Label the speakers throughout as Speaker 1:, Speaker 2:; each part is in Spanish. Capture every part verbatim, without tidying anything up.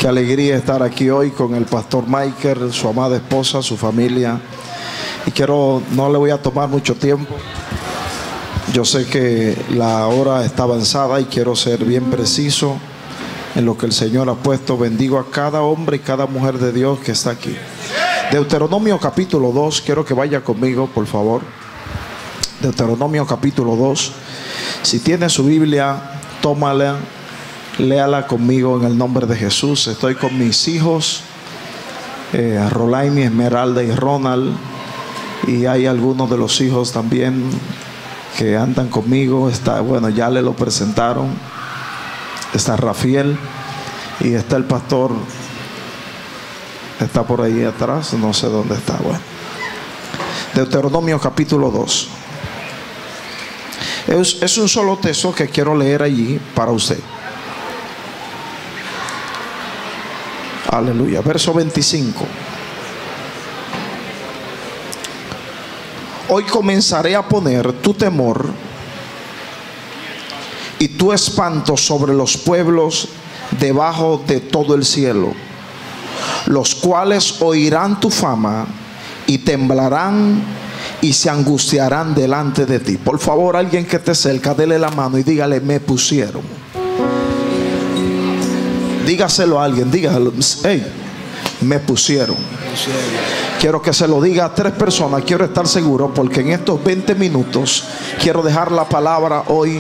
Speaker 1: Qué alegría estar aquí hoy con el pastor Michael, su amada esposa, su familia. Y quiero, no le voy a tomar mucho tiempo. Yo sé que la hora está avanzada y quiero ser bien preciso en lo que el Señor ha puesto. Bendigo a cada hombre y cada mujer de Dios que está aquí. Deuteronomio capítulo dos, quiero que vaya conmigo, por favor. Deuteronomio capítulo dos. Si tiene su Biblia, tómala, léala conmigo en el nombre de Jesús. Estoy con mis hijos, eh, Rolaini, Esmeralda y Ronald. Y hay algunos de los hijos también que andan conmigo. Está, bueno, ya le lo presentaron. Está Rafael y está el pastor. Está por ahí atrás, no sé dónde está. Bueno, Deuteronomio capítulo dos. Es, es un solo texto que quiero leer allí para usted. Aleluya. Verso veinticinco. Hoy comenzaré a poner tu temor y tu espanto sobre los pueblos debajo de todo el cielo, los cuales oirán tu fama y temblarán y se angustiarán delante de ti. Por favor, alguien que esté cerca, dele la mano y dígale: me pusieron. Dígaselo a alguien, dígalo: hey, me pusieron. Quiero que se lo diga a tres personas. Quiero estar seguro, porque en estos veinte minutos quiero dejar la palabra hoy.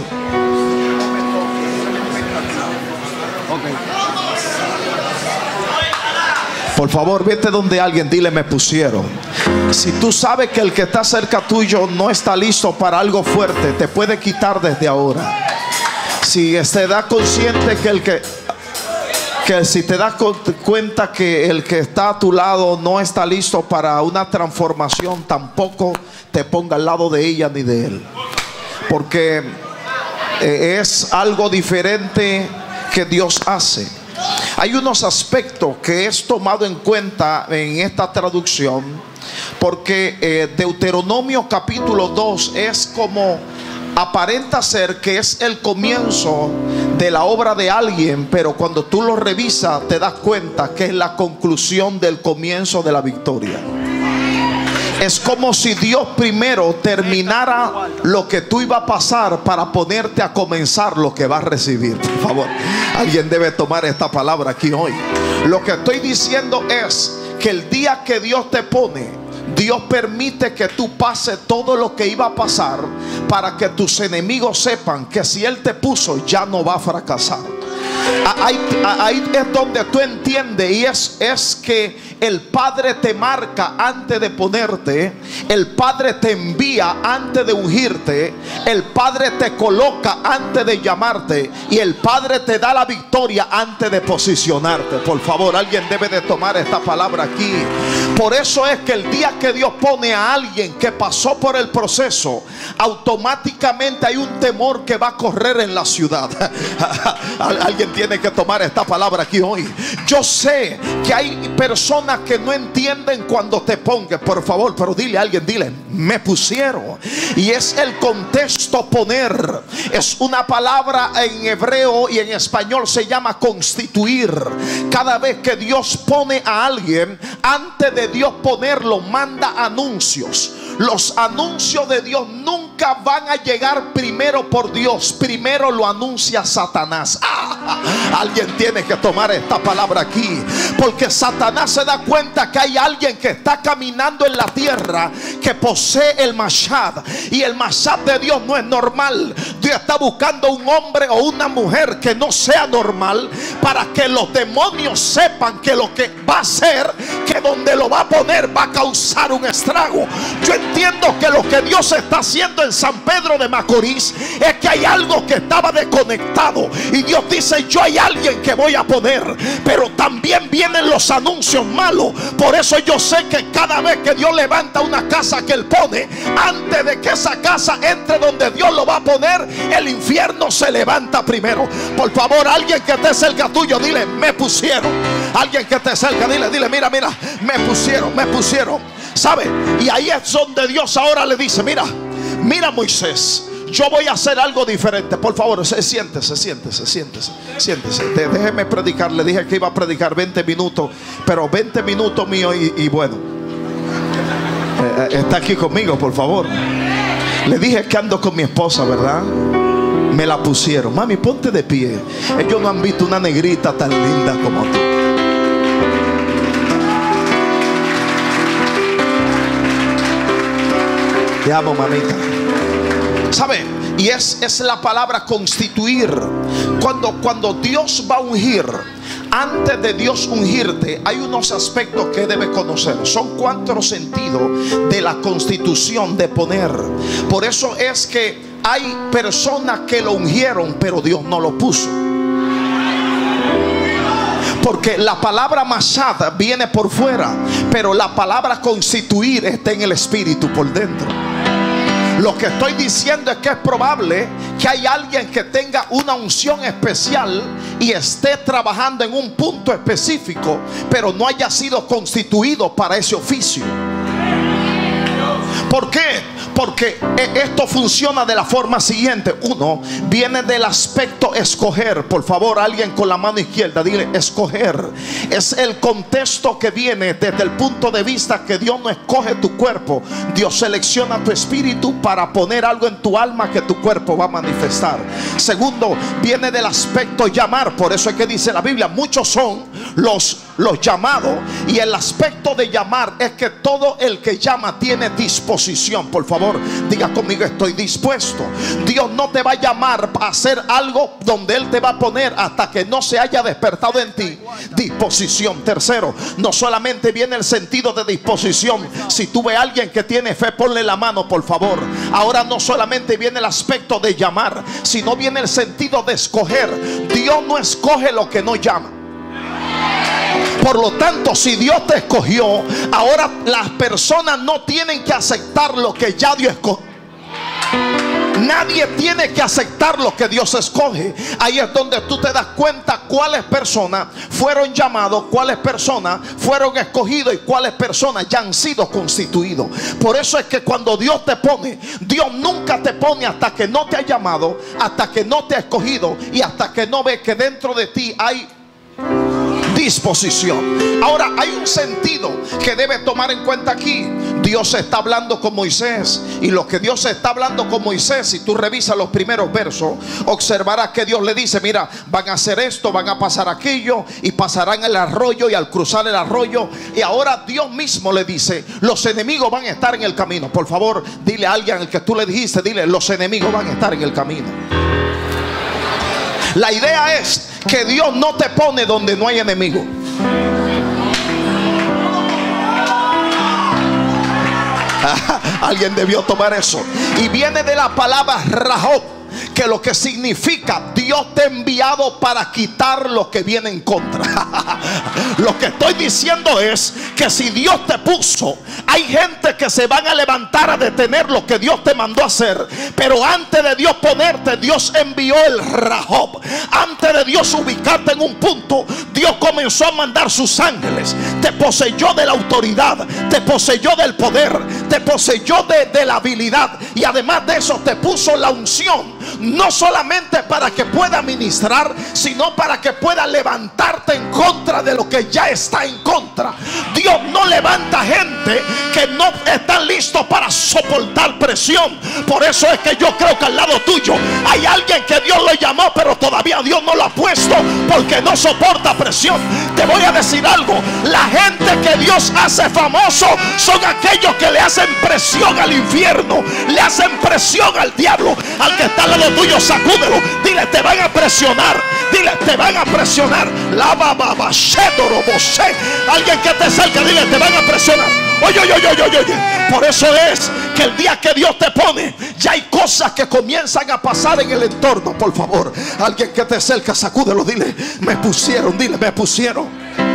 Speaker 1: Por favor, vete donde alguien, dile: me pusieron. Si tú sabes que el que está cerca tuyo no está listo para algo fuerte, te puede quitar desde ahora. Si te das consciente que el que que si te das cuenta que el que está a tu lado no está listo para una transformación, tampoco te ponga al lado de ella ni de él, porque eh, es algo diferente que Dios hace. Hay unos aspectos que es tomado en cuenta en esta traducción, porque eh, Deuteronomio capítulo dos es como aparenta ser que es el comienzo de la obra de alguien, pero cuando tú lo revisas te das cuenta que es la conclusión del comienzo de la victoria. Es como si Dios primero terminara lo que tú ibas a pasar para ponerte a comenzar lo que vas a recibir. Por favor, alguien debe tomar esta palabra aquí hoy. Lo que estoy diciendo es que el día que Dios te pone, Dios permite que tú pases todo lo que iba a pasar para que tus enemigos sepan que si Él te puso, ya no va a fracasar. Ahí, ahí es donde tú entiendes, y es, es que el Padre te marca antes de ponerte, el Padre te envía antes de ungirte, el Padre te coloca antes de llamarte, y el Padre te da la victoria antes de posicionarte. Por favor, alguien debe de tomar esta palabra aquí. Por eso es que el día que Dios pone a alguien que pasó por el proceso, automáticamente hay un temor que va a correr en la ciudad. Alguien tiene que tomar esta palabra aquí hoy. Yo sé que hay personas que no entienden cuando te pongas, por favor, pero dile a alguien, dile: me pusieron. Y es el contexto poner. Es una palabra en hebreo y en español se llama constituir. Cada vez que Dios pone a alguien, antes de Dios ponerlo, manda anuncios. Los anuncios de Dios nunca van a llegar primero por Dios. Primero lo anuncia Satanás. Ah, alguien tiene que tomar esta palabra aquí, porque Satanás se da cuenta que hay alguien que está caminando en la tierra que posee el Mashad, y el Mashad de Dios no es normal. Dios está buscando un hombre o una mujer que no sea normal, para que los demonios sepan que lo que va a hacer, que donde lo va a poner va a causar un estrago. Yo entiendo que lo que Dios está haciendo en San Pedro de Macorís es que hay algo que estaba desconectado, y Dios dice: yo hay alguien que voy a poner. Pero también vienen los anuncios malos. Por eso yo sé que cada vez que Dios levanta una casa que Él pone, antes de que esa casa entre donde Dios lo va a poner, el infierno se levanta primero. Por favor, alguien que esté cerca tuyo, dile: me pusieron. Alguien que esté cerca, dile, dile: mira, mira, me pusieron, me pusieron. ¿Sabe? Y ahí es donde Dios ahora le dice: mira, mira, Moisés, yo voy a hacer algo diferente. Por favor, siéntese, siéntese, siéntese, siéntese. De, déjeme predicar. Le dije que iba a predicar veinte minutos, pero veinte minutos mío y, y bueno, eh, está aquí conmigo, por favor. Le dije que ando con mi esposa, ¿verdad? Me la pusieron. Mami, ponte de pie. Ellos no han visto una negrita tan linda como tú. Te amo, mamita. ¿Sabe? Y es, es la palabra constituir. Cuando, cuando Dios va a ungir, antes de Dios ungirte, hay unos aspectos que debes conocer. Son cuatro sentidos de la constitución, de poner. Por eso es que hay personas que lo ungieron, pero Dios no lo puso. Porque la palabra mashada viene por fuera, pero la palabra constituir está en el espíritu por dentro. Lo que estoy diciendo es que es probable que hay alguien que tenga una unción especial y esté trabajando en un punto específico, pero no haya sido constituido para ese oficio. ¿Por qué? Porque esto funciona de la forma siguiente. Uno, viene del aspecto escoger. Por favor, alguien con la mano izquierda, dile escoger. Es el contexto que viene desde el punto de vista que Dios no escoge tu cuerpo. Dios selecciona tu espíritu para poner algo en tu alma que tu cuerpo va a manifestar. Segundo, viene del aspecto llamar. Por eso es que dice la Biblia, muchos son los, los llamados. Y el aspecto de llamar es que todo el que llama tiene disposición. Por favor, diga conmigo, estoy dispuesto. Dios no te va a llamar a hacer algo donde Él te va a poner hasta que no se haya despertado en ti disposición. Tercero, no solamente viene el sentido de disposición. Si tú ves a alguien que tiene fe, ponle la mano, por favor. Ahora no solamente viene el aspecto de llamar, sino viene el sentido de escoger. Dios no escoge lo que no llama. Por lo tanto, si Dios te escogió, ahora las personas no tienen que aceptar lo que ya Dios escogió. Nadie tiene que aceptar lo que Dios escoge. Ahí es donde tú te das cuenta cuáles personas fueron llamados, cuáles personas fueron escogidos y cuáles personas ya han sido constituidos. Por eso es que cuando Dios te pone, Dios nunca te pone hasta que no te ha llamado, hasta que no te ha escogido y hasta que no ve que dentro de ti hay disposición. Ahora hay un sentido que debe tomar en cuenta aquí. Dios está hablando con Moisés, y lo que Dios está hablando con Moisés, si tú revisas los primeros versos, observarás que Dios le dice, mira, van a hacer esto, van a pasar aquello, y pasarán el arroyo, y al cruzar el arroyo, y ahora Dios mismo le dice, los enemigos van a estar en el camino. Por favor, dile a alguien al que tú le dijiste, dile, los enemigos van a estar en el camino. La idea es que Dios no te pone donde no hay enemigo. Alguien debió tomar eso. Y viene de la palabra Rahob, que lo que significa, Dios te ha enviado para quitar lo que viene en contra. Lo que estoy diciendo es que si Dios te puso, hay gente que se van a levantar a detener lo que Dios te mandó a hacer. Pero antes de Dios ponerte, Dios envió el Rahob. Antes de Dios ubicarte en un punto, Dios comenzó a mandar sus ángeles. Te poseyó de la autoridad, te poseyó del poder, te poseyó de, de la habilidad, y además de eso te puso la unción. No solamente para que pueda ministrar, sino para que pueda levantarte en contra de lo que ya está en contra. Dios no levanta gente que no están listos para soportar presión. Por eso es que yo creo que al lado tuyo hay alguien que Dios lo llamó, pero todavía Dios no lo ha puesto porque no soporta presión. Te voy a decir algo, la gente que Dios hace famoso son aquellos que le hacen presión al infierno, le hacen presión al diablo. Al que está al lado tuyo, sacúdelo, dile, te van a presionar, dile, te van a presionar. La baba, alguien que te cerca, dile, te van a presionar. Oye, oye, oye, oye, oye. Por eso es que el día que Dios te pone, ya hay cosas que comienzan a pasar en el entorno. Por favor, alguien que te cerca, sacúdelo, dile, me pusieron, dile, me pusieron.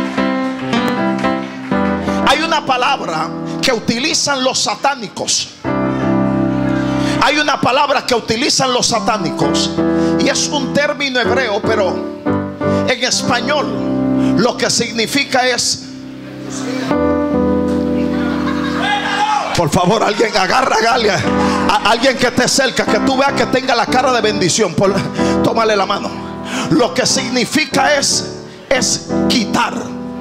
Speaker 1: Hay una palabra que utilizan los satánicos. Hay una palabra que utilizan los satánicos, y es un término hebreo, pero en español lo que significa es Por favor, alguien agarra a Galia, a alguien que esté cerca, que tú veas que tenga la cara de bendición. Por, tómale la mano. Lo que significa es, es quitar.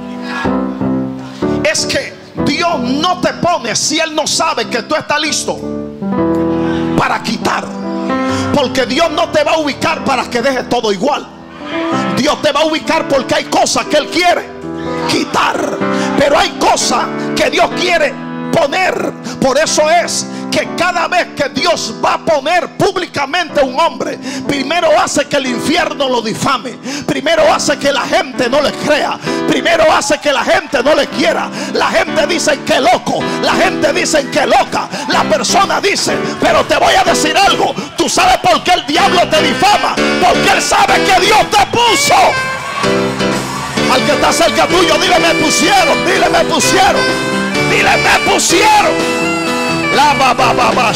Speaker 1: Es que Dios no te pone si Él no sabe que tú estás listo para quitar. Porque Dios no te va a ubicar para que dejes todo igual. Dios te va a ubicar porque hay cosas que Él quiere quitar, pero hay cosas que Dios quiere poner. Por eso es que cada vez que Dios va a poner públicamente a un hombre, primero hace que el infierno lo difame, primero hace que la gente no le crea, primero hace que la gente no le quiera. La gente dice que loco, la gente dice que loca, la persona dice, pero te voy a decir algo. Tú sabes por qué el diablo te difama, porque él sabe que Dios te puso. Al que está cerca tuyo, dile me pusieron, dile me pusieron, dile me pusieron. La baba baba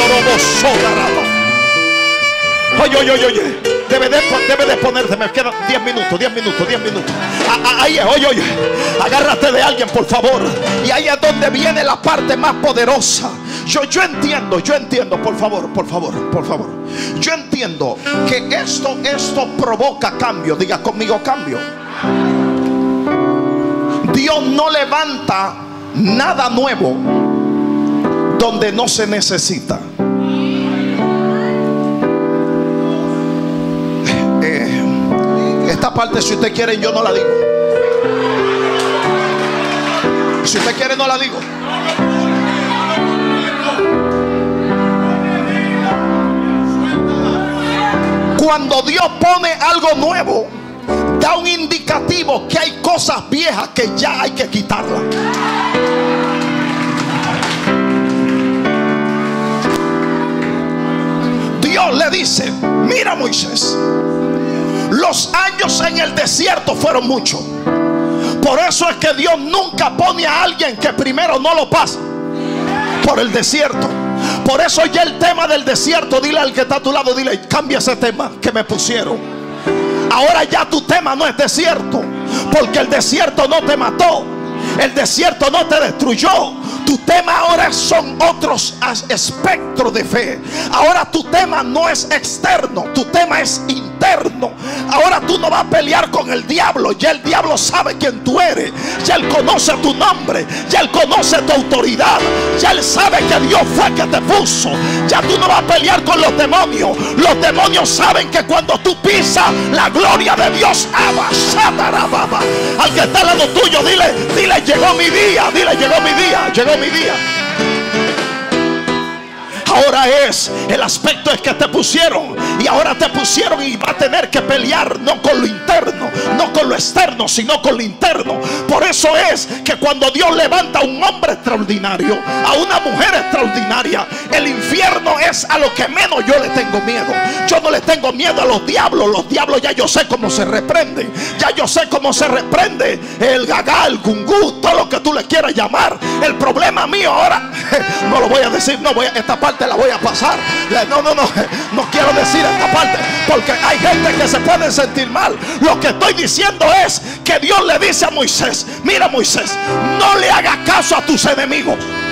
Speaker 1: Oye, oye, oye, oye. Debe de, debe de ponerte. Me quedan diez minutos, diez minutos, diez minutos. Ahí es, oye, oye. Agárrate de alguien, por favor. Y ahí es donde viene la parte más poderosa. Yo, yo entiendo, yo entiendo, por favor, por favor, por favor. Yo entiendo que esto, esto provoca cambio. Diga conmigo, cambio. Dios no levanta nada nuevo donde no se necesita. Eh, esta parte, si usted quiere, yo no la digo. Si usted quiere, no la digo. Cuando Dios pone algo nuevo, da un indicativo que hay cosas viejas que ya hay que quitarlas. Dios le dice, mira Moisés, los años en el desierto fueron muchos. Por eso es que Dios nunca pone a alguien que primero no lo pasa por el desierto. Por eso ya el tema del desierto, dile al que está a tu lado, dile, cambia ese tema que me pusieron. Ahora ya tu tema no es desierto, porque el desierto no te mató, el desierto no te destruyó. Tu tema ahora son otros espectros de fe. Ahora tu tema no es externo, tu tema es interno. Ahora tú no vas a pelear con el diablo. Ya el diablo sabe quién tú eres. Ya él conoce tu nombre. Ya él conoce tu autoridad. Ya él sabe que Dios fue que te puso. Ya tú no vas a pelear con los demonios. Los demonios saben que cuando tú pisas, la gloria de Dios abashatarababa. Al que está al lado tuyo, dile, dile, llegó mi día. Dile, llegó mi día. Llegó mi día. Ahora es, el aspecto es que te pusieron, y ahora te pusieron y va a tener que pelear no con lo interno, no con lo externo, sino con lo interno. Por eso es que cuando Dios levanta a un hombre extraordinario, a una mujer extraordinaria, el infierno es a lo que menos yo le tengo miedo. Yo no le tengo miedo a los diablos. Los diablos ya yo sé cómo se reprenden. Ya yo sé cómo se reprende el gagá, el gungú, todo lo que tú le quieras llamar. El problema mío ahora, no lo voy a decir, no voy a, esta parte la voy a pasar. No, no, no, no quiero decir esta parte porque hay gente que se puede sentir mal. Lo que estoy diciendo es que Dios le dice a Moisés, mira Moisés, no le hagas caso a tus enemigos.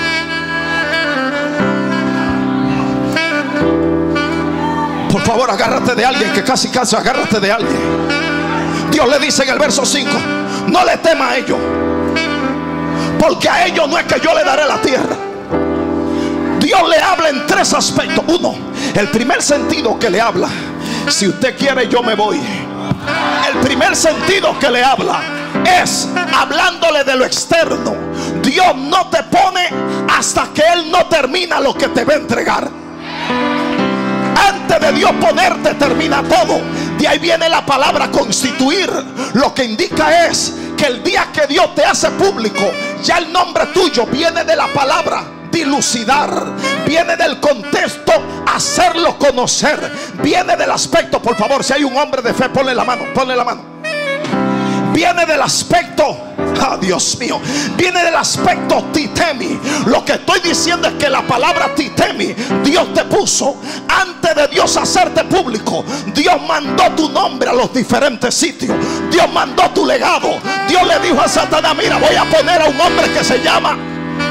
Speaker 1: Por favor, agárrate de alguien, que casi casi agárrate de alguien. Dios le dice en el verso cinco, no le temas a ellos, porque a ellos no es que yo le daré la tierra. Dios le habla en tres aspectos. Uno, el primer sentido que le habla, si usted quiere yo me voy. El primer sentido que le habla es hablándole de lo externo. Dios no te pone hasta que Él no termina lo que te va a entregar. Antes de Dios ponerte termina todo. De ahí viene la palabra constituir. Lo que indica es que el día que Dios te hace público, ya el nombre tuyo viene de la palabra dilucidar, viene del contexto hacerlo conocer, viene del aspecto, por favor, si hay un hombre de fe, ponle la mano, ponle la mano. Viene del aspecto, oh Dios mío, viene del aspecto titemi. Lo que estoy diciendo es que la palabra titemi, Dios te puso antes de Dios hacerte público. Dios mandó tu nombre a los diferentes sitios. Dios mandó tu legado. Dios le dijo a Satanás, mira, voy a poner a un hombre que se llama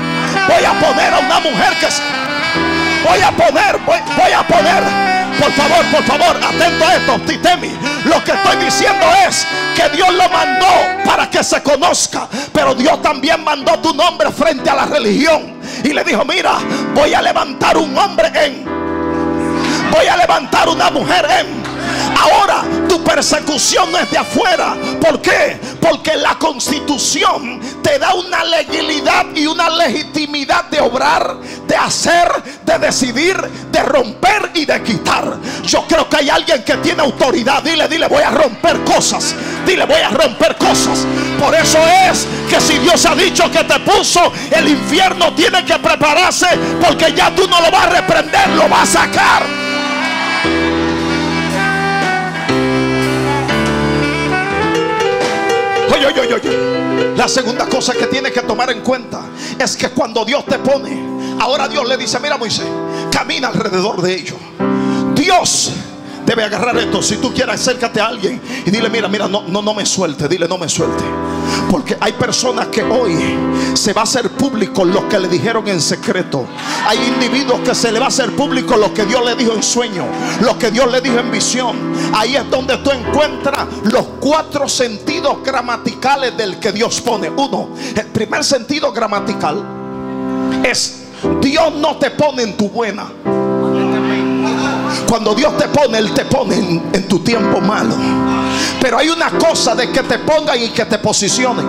Speaker 1: Voy a poner a una mujer que voy a poner, voy, voy a poner. Por favor, por favor, atento a esto, Titemi. Lo que estoy diciendo es que Dios lo mandó para que se conozca, pero Dios también mandó tu nombre frente a la religión y le dijo: mira, voy a levantar un hombre en, voy a levantar una mujer en. Ahora tu persecución no es de afuera. ¿Por qué? Porque la Constitución te da una legalidad y una legitimidad de obrar, de hacer, de decidir, de romper y de quitar. Yo creo que hay alguien que tiene autoridad. Dile, dile, voy a romper cosas. Dile, voy a romper cosas. Por eso es que si Dios ha dicho que te puso, el infierno tiene que prepararse, porque ya tú no lo vas a reprender, lo vas a sacar. Oye, oye, oye, oye. La segunda cosa que tienes que tomar en cuenta es que cuando Dios te pone, ahora Dios le dice: mira, Moisés, camina alrededor de ellos. Dios debe agarrar esto. Si tú quieres, acércate a alguien y dile: mira, mira, no, no, no me suelte. Dile: no me suelte. Porque hay personas que hoy se va a hacer público lo que le dijeron en secreto. Hay individuos que se le va a hacer público lo que Dios le dijo en sueño, lo que Dios le dijo en visión. Ahí es donde tú encuentras los cuatro sentidos gramaticales del que Dios pone. Uno, el primer sentido gramatical es: Dios no te pone en tu buena. Cuando Dios te pone, Él te pone en, en tu tiempo malo. Pero hay una cosa de que te pongan y que te posicionen.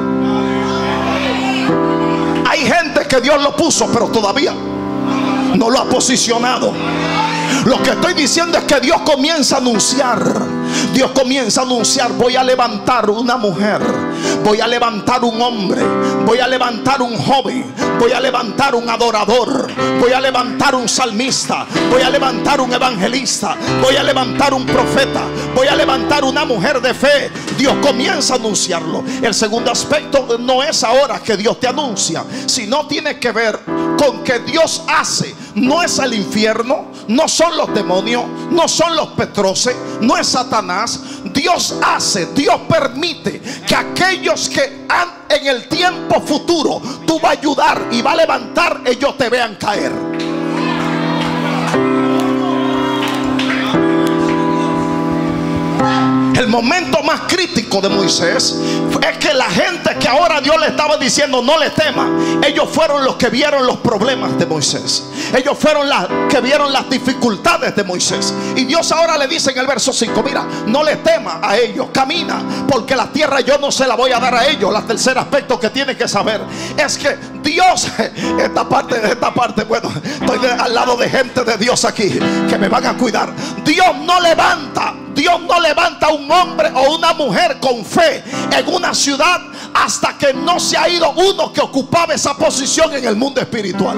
Speaker 1: Hay gente que Dios lo puso, pero todavía no lo ha posicionado. Lo que estoy diciendo es que Dios comienza a anunciar. Dios comienza a anunciar: voy a levantar una mujer, voy a levantar un hombre, voy a levantar un joven, voy a levantar un adorador, voy a levantar un salmista, voy a levantar un evangelista, voy a levantar un profeta, voy a levantar una mujer de fe. Dios comienza a anunciarlo. El segundo aspecto no es ahora que Dios te anuncia, sino tiene que ver con que Dios hace. No es el infierno, no son los demonios, no son los petroces, no es Satanás. Dios hace, Dios permite que aquellos que han en el tiempo futuro tú vas a ayudar y va a levantar, ellos te vean caer. El momento más crítico de Moisés es que la gente que ahora Dios le estaba diciendo no le tema, ellos fueron los que vieron los problemas de Moisés. Ellos fueron los que vieron las dificultades de Moisés. Y Dios ahora le dice en el verso cinco: mira, no le tema a ellos, camina, porque la tierra yo no se la voy a dar a ellos. El tercer aspecto que tienes que saber es que Dios, esta parte, esta parte, bueno, estoy de, al lado de gente de Dios aquí que me van a cuidar. Dios no levanta Dios no levanta a un hombre o una mujer con fe en una ciudad hasta que no se ha ido uno que ocupaba esa posición en el mundo espiritual.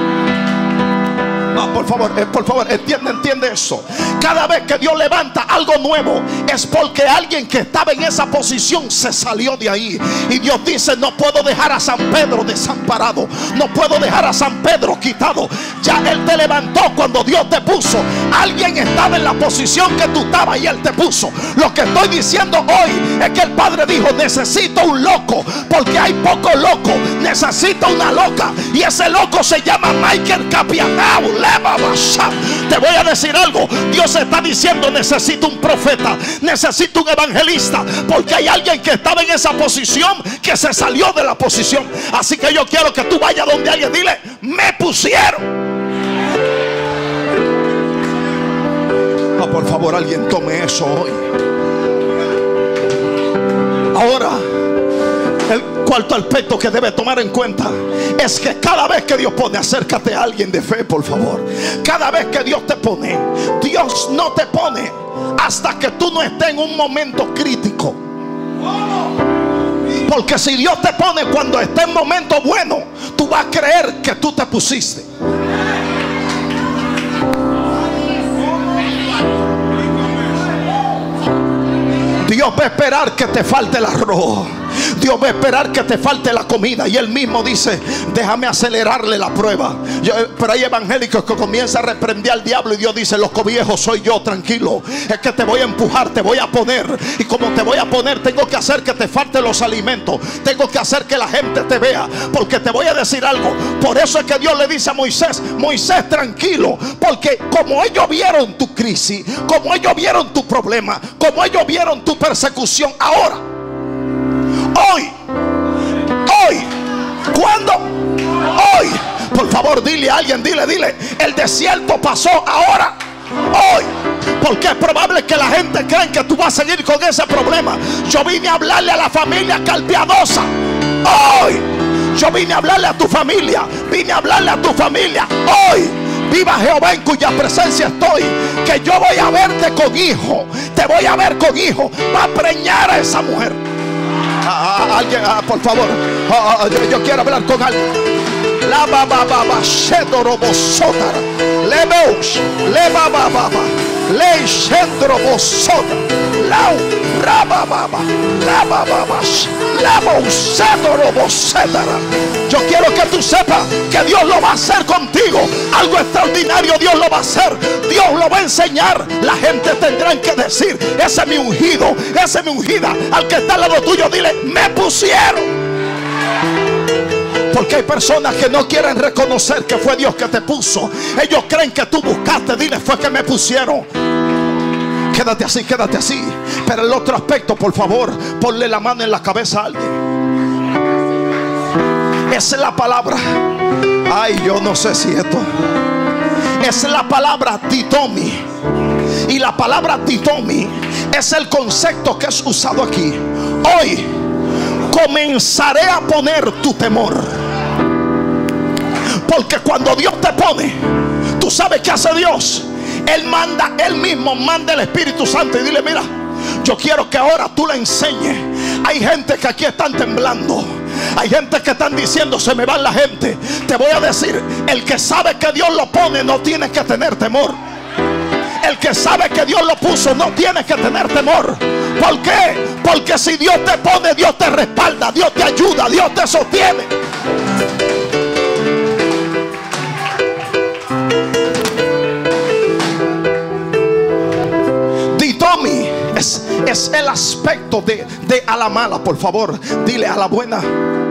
Speaker 1: Ah, por favor, eh, por favor, entiende, entiende eso. Cada vez que Dios levanta algo nuevo es porque alguien que estaba en esa posición se salió de ahí. Y Dios dice: no puedo dejar a San Pedro desamparado, no puedo dejar a San Pedro quitado. Ya Él te levantó cuando Dios te puso. Alguien estaba en la posición que tú estabas y Él te puso. Lo que estoy diciendo hoy es que el Padre dijo: necesito un loco, porque hay pocos locos. Necesito una loca, y ese loco se llama Michael Capianau. Te voy a decir algo. Dios está diciendo: necesito un profeta, necesito un evangelista, porque hay alguien que estaba en esa posición que se salió de la posición. Así que yo quiero que tú vayas donde alguien, dile: me pusieron. Oh, por favor, alguien tome eso hoy. Ahora, el cuarto aspecto que debe tomar en cuenta es que cada vez que Dios pone, acércate a alguien de fe, por favor. Cada vez que Dios te pone, Dios no te pone hasta que tú no estés en un momento crítico. Porque si Dios te pone cuando esté en momento bueno, tú vas a creer que tú te pusiste. Dios va a esperar que te falte el arroz. Dios va a esperar que te falte la comida. Y Él mismo dice: déjame acelerarle la prueba. Yo, pero hay evangélicos que comienzan a reprender al diablo y Dios dice: los cobiejos soy yo, tranquilo. Es que te voy a empujar, te voy a poner. Y como te voy a poner, tengo que hacer que te falten los alimentos. Tengo que hacer que la gente te vea. Porque te voy a decir algo. Por eso es que Dios le dice a Moisés: Moisés, tranquilo. Porque como ellos vieron tu crisis, como ellos vieron tu problema, como ellos vieron tu persecución, ahora, hoy, hoy, ¿cuándo? Hoy. Por favor, dile a alguien, dile, dile: el desierto pasó, ahora, hoy. Porque es probable que la gente cree que tú vas a seguir con ese problema. Yo vine a hablarle a la familia Calpiadosa hoy. Yo vine a hablarle a tu familia. Vine a hablarle a tu familia hoy. Viva Jehová en cuya presencia estoy. Que yo voy a verte con hijo. Te voy a ver con hijo. Va a preñar a esa mujer. Ah, ah, alguien, ah, por favor. Ah, ah, yo, yo quiero hablar con alguien. La baba baba shedorobosota. Lebeus. Le baba baba. Le shedorobosota. Lau rabababa. La baba. La bousedoroboseta. Yo quiero que tú sepas que Dios lo va a hacer contigo. Algo extraordinario Dios lo va a hacer. Dios lo va a enseñar. La gente tendrá que decir: ese es mi ungido, ese es mi ungida. Al que está al lado tuyo, dile: me pusieron. Porque hay personas que no quieren reconocer que fue Dios que te puso. Ellos creen que tú buscaste. Dile: fue que me pusieron. Quédate así, quédate así. Pero el otro aspecto, por favor, ponle la mano en la cabeza a alguien. Esa es la palabra. Ay, yo no sé si esto. Esa es la palabra ditomi. Y la palabra ditomi es el concepto que es usado aquí. Hoy comenzaré a poner tu temor. Porque cuando Dios te pone, tú sabes qué hace Dios. Él manda, Él mismo manda el Espíritu Santo y dile: mira, yo quiero que ahora tú le enseñes. Hay gente que aquí están temblando. Hay gente que están diciendo: se me va la gente. Te voy a decir: el que sabe que Dios lo pone no tiene que tener temor. El que sabe que Dios lo puso no tiene que tener temor. ¿Por qué? Porque si Dios te pone, Dios te respalda, Dios te ayuda, Dios te sostiene. Ditomi es, es el aspecto de, de a la mala. Por favor, dile: a la buena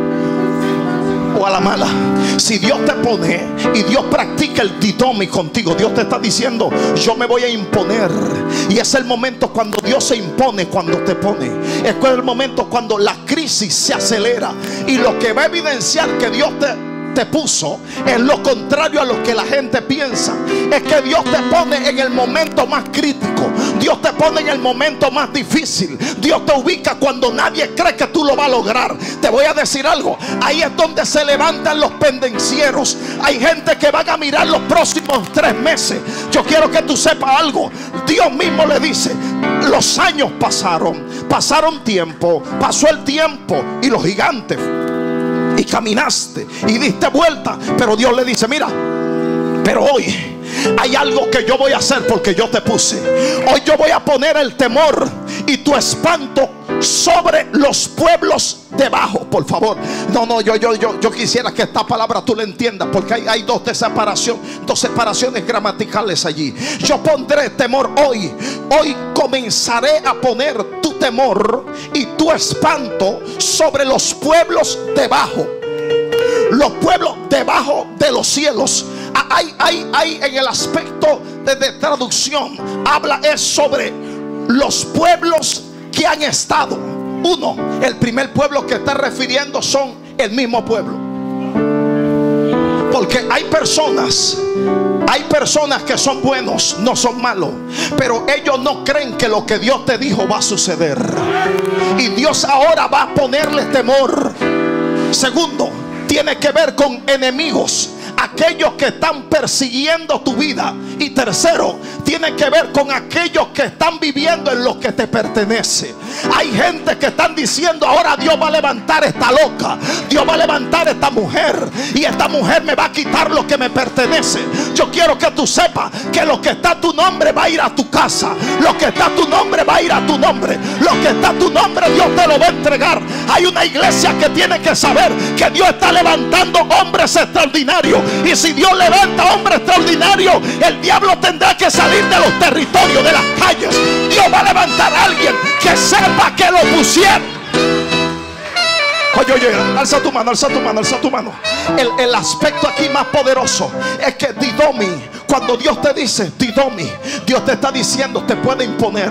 Speaker 1: o a la mala. Si Dios te pone y Dios practica el ditomi contigo, Dios te está diciendo: yo me voy a imponer. Y es el momento cuando Dios se impone, cuando te pone. Es el momento cuando la crisis se acelera. Y lo que va a evidenciar que Dios te, te puso es lo contrario a lo que la gente piensa. Es que Dios te pone en el momento más crítico. Dios te pone en el momento más difícil. Dios te ubica cuando nadie cree que tú lo vas a lograr. Te voy a decir algo: ahí es donde se levantan los pendencieros. Hay gente que van a mirar los próximos tres meses. Yo quiero que tú sepas algo. Dios mismo le dice: los años pasaron, pasaron tiempo, pasó el tiempo y los gigantes, y caminaste y diste vuelta. Pero Dios le dice: mira, pero hoy hay algo que yo voy a hacer porque yo te puse. Hoy yo voy a poner el temor y tu espanto sobre los pueblos debajo. Por favor, no, no, yo, yo, yo, yo quisiera que esta palabra tú la entiendas, porque hay, hay dos de separación, dos separaciones gramaticales allí. Yo pondré temor hoy. Hoy comenzaré a poner tu temor y tu espanto sobre los pueblos debajo. Los pueblos debajo de los cielos. Hay, hay, hay en el aspecto de, de traducción, habla es sobre los pueblos que han estado. Uno, el primer pueblo que está refiriendo son el mismo pueblo. Porque hay personas, hay personas que son buenos, no son malos, pero ellos no creen que lo que Dios te dijo va a suceder. Y Dios ahora va a ponerles temor. Segundo, tiene que ver con enemigos. aquellos que están persiguiendo tu vida. Y tercero, tiene que ver con aquellos que están viviendo en lo que te pertenece. Hay gente que están diciendo: ahora Dios va a levantar esta loca, Dios va a levantar esta mujer, y esta mujer me va a quitar lo que me pertenece. Yo quiero que tú sepas que lo que está a tu nombre va a ir a tu casa, lo que está a tu nombre va a ir a tu nombre, lo que está a tu nombre Dios te lo va a entregar. Hay una iglesia que tiene que saber que Dios está levantando hombres extraordinarios, y si Dios levanta hombres extraordinarios, el diablo tendrá que salir de los territorios, de las calles. Dios va a levantar a alguien que sepa que lo pusieron. Oye, oye, alza tu mano, alza tu mano, alza tu mano. El, el aspecto aquí más poderoso es que Didomi, cuando Dios te dice Didomi, Dios te está diciendo: te puede imponer.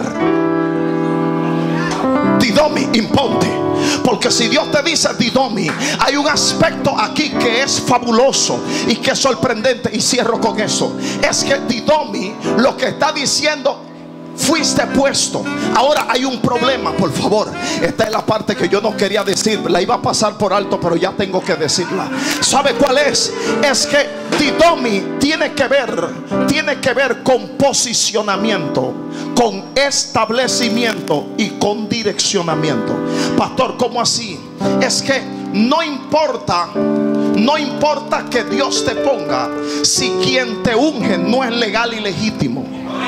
Speaker 1: Didomi, imponte. Porque si Dios te dice Didomi, hay un aspecto aquí que es fabuloso y que es sorprendente, y cierro con eso. Es que Didomi lo que está diciendo: fuiste puesto. Ahora hay un problema, por favor. Esta es la parte que yo no quería decir, la iba a pasar por alto, pero ya tengo que decirla. ¿Sabe cuál es? Es que Didomi tiene que ver, tiene que ver con posicionamiento, con establecimiento y con direccionamiento. Pastor, ¿cómo así? Es que no importa, no importa que Dios te ponga, si quien te unge no es legal y legítimo.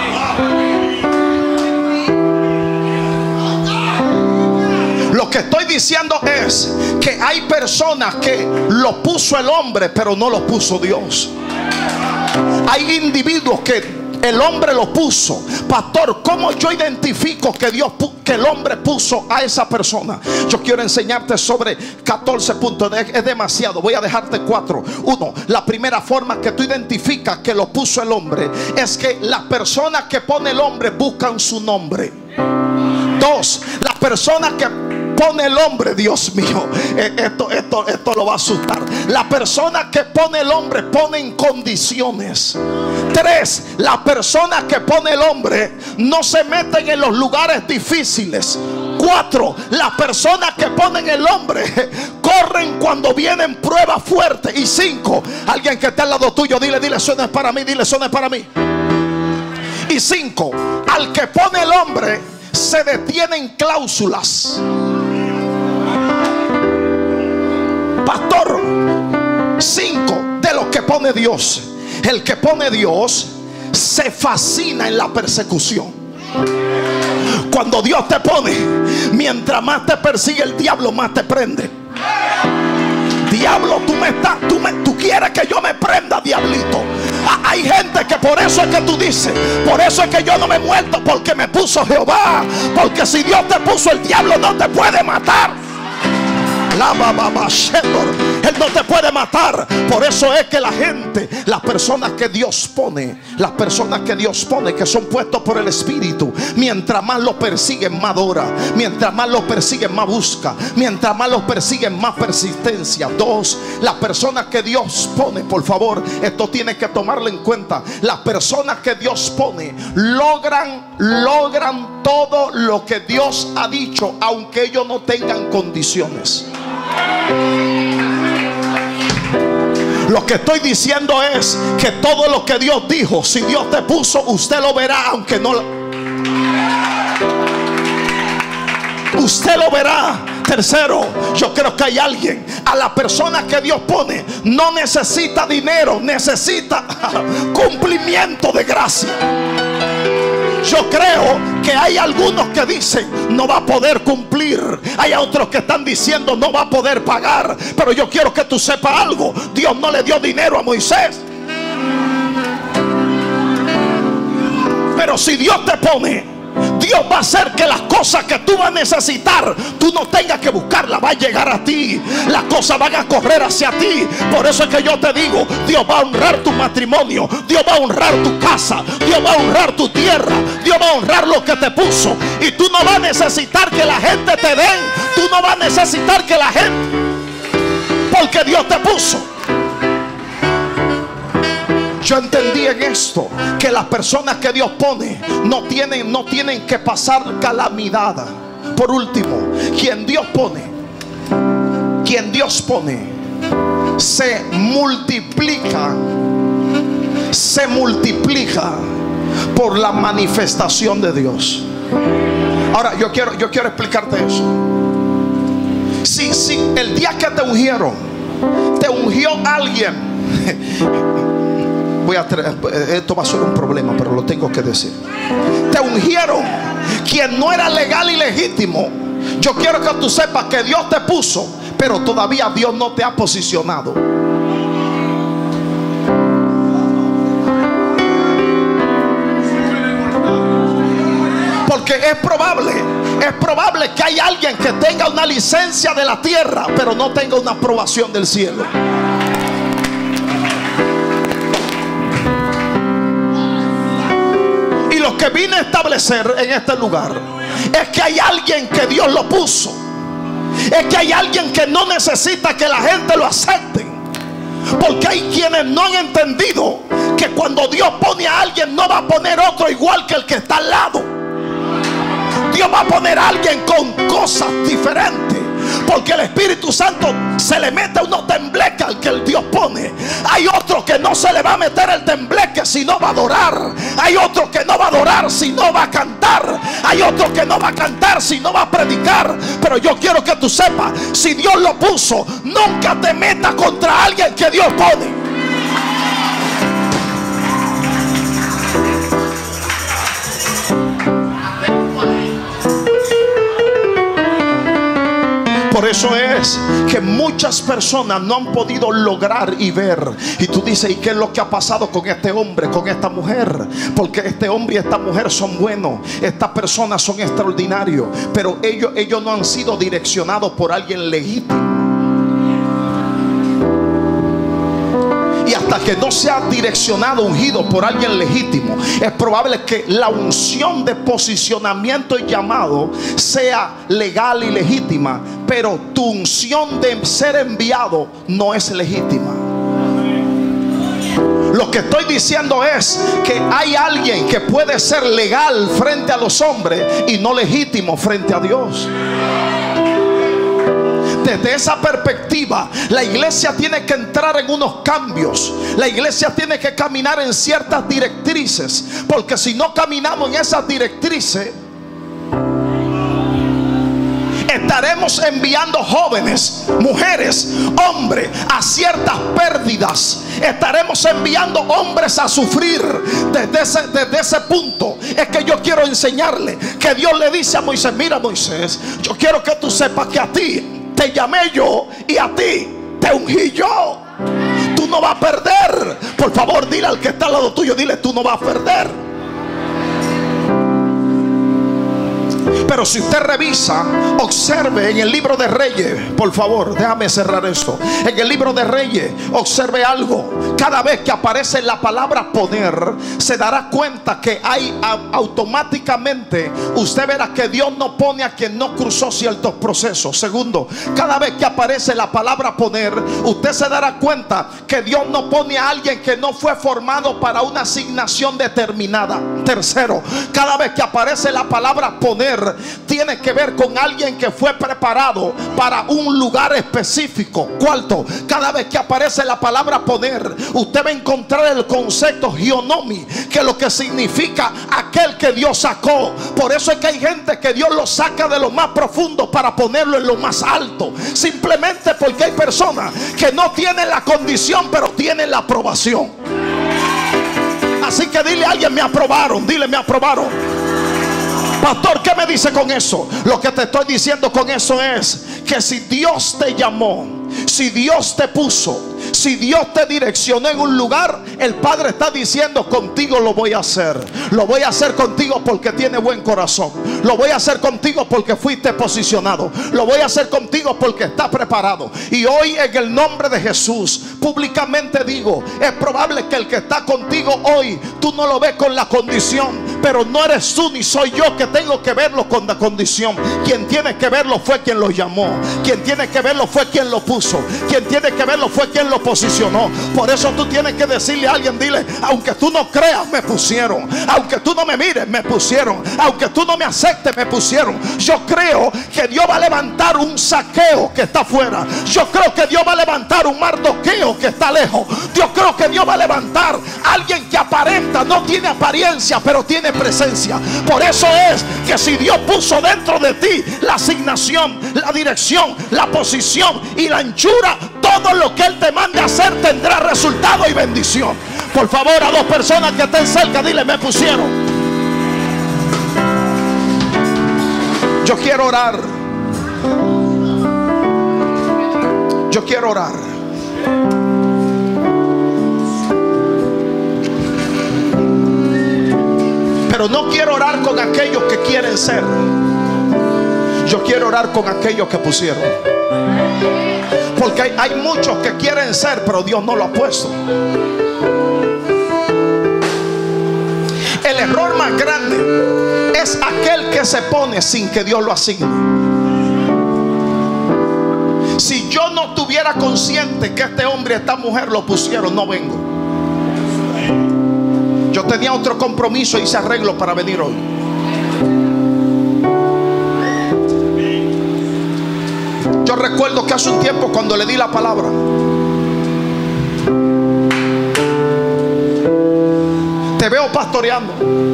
Speaker 1: Lo que estoy diciendo es que hay personas que lo puso el hombre, pero no lo puso Dios. Hay individuos que el hombre lo puso. Pastor, ¿cómo yo identifico que Dios, que el hombre puso a esa persona? Yo quiero enseñarte sobre catorce puntos. Es demasiado, voy a dejarte cuatro. Uno, la primera forma que tú identificas que lo puso el hombre es que las personas que pone el hombre buscan su nombre. Dos, las personas que pone el hombre, Dios mío, esto, esto, esto lo va a asustar. La persona que pone el hombre pone en condiciones. Tres, la persona que pone el hombre no se meten en los lugares difíciles. Cuatro, las personas que ponen el hombre corren cuando vienen pruebas fuertes. Y cinco, alguien que está al lado tuyo, dile, dile, eso no es para mí, dile, eso no es para mí. Y cinco, al que pone el hombre se detienen cláusulas. Pastor, cinco de lo que pone Dios. El que pone Dios se fascina en la persecución. Cuando Dios te pone, mientras más te persigue el diablo, más te prende. Diablo, tú me estás, tú, me, tú quieres que yo me prenda, diablito. Ah, hay gente que por eso es que tú dices, por eso es que yo no me he muerto, porque me puso Jehová. Porque si Dios te puso, el diablo no te puede matar. Él no te puede matar. Por eso es que la gente, las personas que Dios pone, las personas que Dios pone, que son puestos por el Espíritu, mientras más los persiguen, más adora. Mientras más los persiguen, más busca. Mientras más los persiguen, más persistencia. Dos, las personas que Dios pone, por favor, esto tiene que tomarlo en cuenta. Las personas que Dios pone logran, logran todo lo que Dios ha dicho, aunque ellos no tengan condiciones. Lo que estoy diciendo es que todo lo que Dios dijo, si Dios te puso, usted lo verá, aunque no lo... Usted lo verá. Tercero, yo creo que hay alguien, a la persona que Dios pone, no necesita dinero, necesita cumplimiento de gracia. Yo creo que hay algunos que dicen no va a poder cumplir. Hay otros que están diciendo no va a poder pagar. Pero yo quiero que tú sepas algo. Dios no le dio dinero a Moisés. Pero si Dios te pone, Dios va a hacer que las cosas que tú vas a necesitar, tú no tengas que buscarlas, va a llegar a ti. Las cosas van a correr hacia ti. Por eso es que yo te digo, Dios va a honrar tu matrimonio, Dios va a honrar tu casa, Dios va a honrar tu tierra, Dios va a honrar lo que te puso. Y tú no vas a necesitar que la gente te den, tú no vas a necesitar que la gente, porque Dios te puso. Yo entendí en esto que las personas que Dios pone no tienen, no tienen que pasar calamidad. Por último, quien Dios pone, quien Dios pone, se multiplica, se multiplica por la manifestación de Dios. Ahora yo quiero, yo quiero explicarte eso. Si, si el día que te ungieron, te ungió alguien, voy a esto va a ser un problema, pero lo tengo que decir. Te ungieron quien no era legal y legítimo. Yo quiero que tú sepas que Dios te puso, pero todavía Dios no te ha posicionado. Porque es probable, es probable que hay alguien que tenga una licencia de la tierra, pero no tenga una aprobación del cielo. Y lo que vine a establecer en este lugar es que hay alguien que Dios lo puso. Es que hay alguien que no necesita que la gente lo acepte. Porque hay quienes no han entendido que cuando Dios pone a alguien, no va a poner otro igual que el que está al lado. Dios va a poner a alguien con cosas diferentes, porque el Espíritu Santo se le mete unos tembleques al que el Dios pone. Hay otro que no se le va a meter el tembleque si no va a adorar. Hay otro que no va a adorar si no va a cantar. Hay otro que no va a cantar si no va a predicar. Pero yo quiero que tú sepas, si Dios lo puso, nunca te metas contra alguien que Dios pone. Por eso es que muchas personas no han podido lograr y ver. Y tú dices, ¿y qué es lo que ha pasado con este hombre, con esta mujer? Porque este hombre y esta mujer son buenos, estas personas son extraordinarios, pero ellos, ellos no han sido direccionados por alguien legítimo. Y hasta que no sea direccionado, ungido por alguien legítimo, es probable que la unción de posicionamiento y llamado sea legal y legítima, pero tu unción de ser enviado no es legítima. Lo que estoy diciendo es que hay alguien que puede ser legal frente a los hombres y no legítimo frente a Dios. Desde esa perspectiva, la iglesia tiene que entrar en unos cambios. La iglesia tiene que caminar en ciertas directrices, porque si no caminamos en esas directrices, estaremos enviando jóvenes, mujeres, hombres a ciertas pérdidas. Estaremos enviando hombres a sufrir. Desde ese, desde ese punto es que yo quiero enseñarle que Dios le dice a Moisés: mira, Moisés, yo quiero que tú sepas que a ti te llamé yo y a ti te ungí yo. Tú no vas a perder. Por favor, dile al que está al lado tuyo, dile: tú no vas a perder. Pero si usted revisa, observe en el libro de Reyes, por favor, déjame cerrar esto. En el libro de Reyes, observe algo. Cada vez que aparece la palabra poner, se dará cuenta que hay automáticamente, usted verá que Dios no pone a quien no cruzó ciertos procesos. Segundo, cada vez que aparece la palabra poner, usted se dará cuenta que Dios no pone a alguien que no fue formado para una asignación determinada. Tercero, cada vez que aparece la palabra poner, tiene que ver con alguien que fue preparado para un lugar específico. Cuarto, cada vez que aparece la palabra poner, usted va a encontrar el concepto Hionomi, que es lo que significa aquel que Dios sacó. Por eso es que hay gente que Dios lo saca de lo más profundo para ponerlo en lo más alto, simplemente porque hay personas que no tienen la condición, pero tienen la aprobación. Así que dile a alguien: me aprobaron. Dile: me aprobaron. Pastor, ¿qué me dice con eso? Lo que te estoy diciendo con eso es que si Dios te llamó, si Dios te puso, si Dios te direccionó en un lugar, el Padre está diciendo: contigo lo voy a hacer. Lo voy a hacer contigo porque tiene buen corazón. Lo voy a hacer contigo porque fuiste posicionado. Lo voy a hacer contigo porque está preparado. Y hoy, en el nombre de Jesús, públicamente digo: es probable que el que está contigo hoy, tú no lo ves con la condición, pero no eres tú ni soy yo que tengo que verlo con la condición. Quien tiene que verlo fue quien lo llamó. Quien tiene que verlo fue quien lo puso. Quien tiene que verlo fue quien lo posicionó. Por eso tú tienes que decirle a alguien, dile: aunque tú no creas, me pusieron. Aunque tú no me mires, me pusieron. Aunque tú no me aceptes, me pusieron. Yo creo que Dios va a levantar un Saqueo que está afuera. Yo creo que Dios va a levantar un Mardoqueo que está lejos. Yo creo que Dios va a levantar a alguien que aparenta, no tiene apariencia, pero tiene presencia. Por eso es que si Dios puso dentro de ti la asignación, la dirección, la posición y la anchura, todo lo que Él te mande a hacer tendrá resultado y bendición. Por favor, a dos personas que estén cerca, dile: me pusieron. Yo quiero orar. Yo quiero orar. Pero no quiero orar con aquellos que quieren ser. Yo quiero orar con aquellos que pusieron. Porque hay, hay muchos que quieren ser, pero Dios no lo ha puesto. El error más grande es aquel que se pone sin que Dios lo asigne. Si yo no estuviera consciente que este hombre y esta mujer lo pusieron, no vengo. Yo tenía otro compromiso y hice arreglo para venir hoy. Yo recuerdo que hace un tiempo, cuando le di la palabra, te veo pastoreando,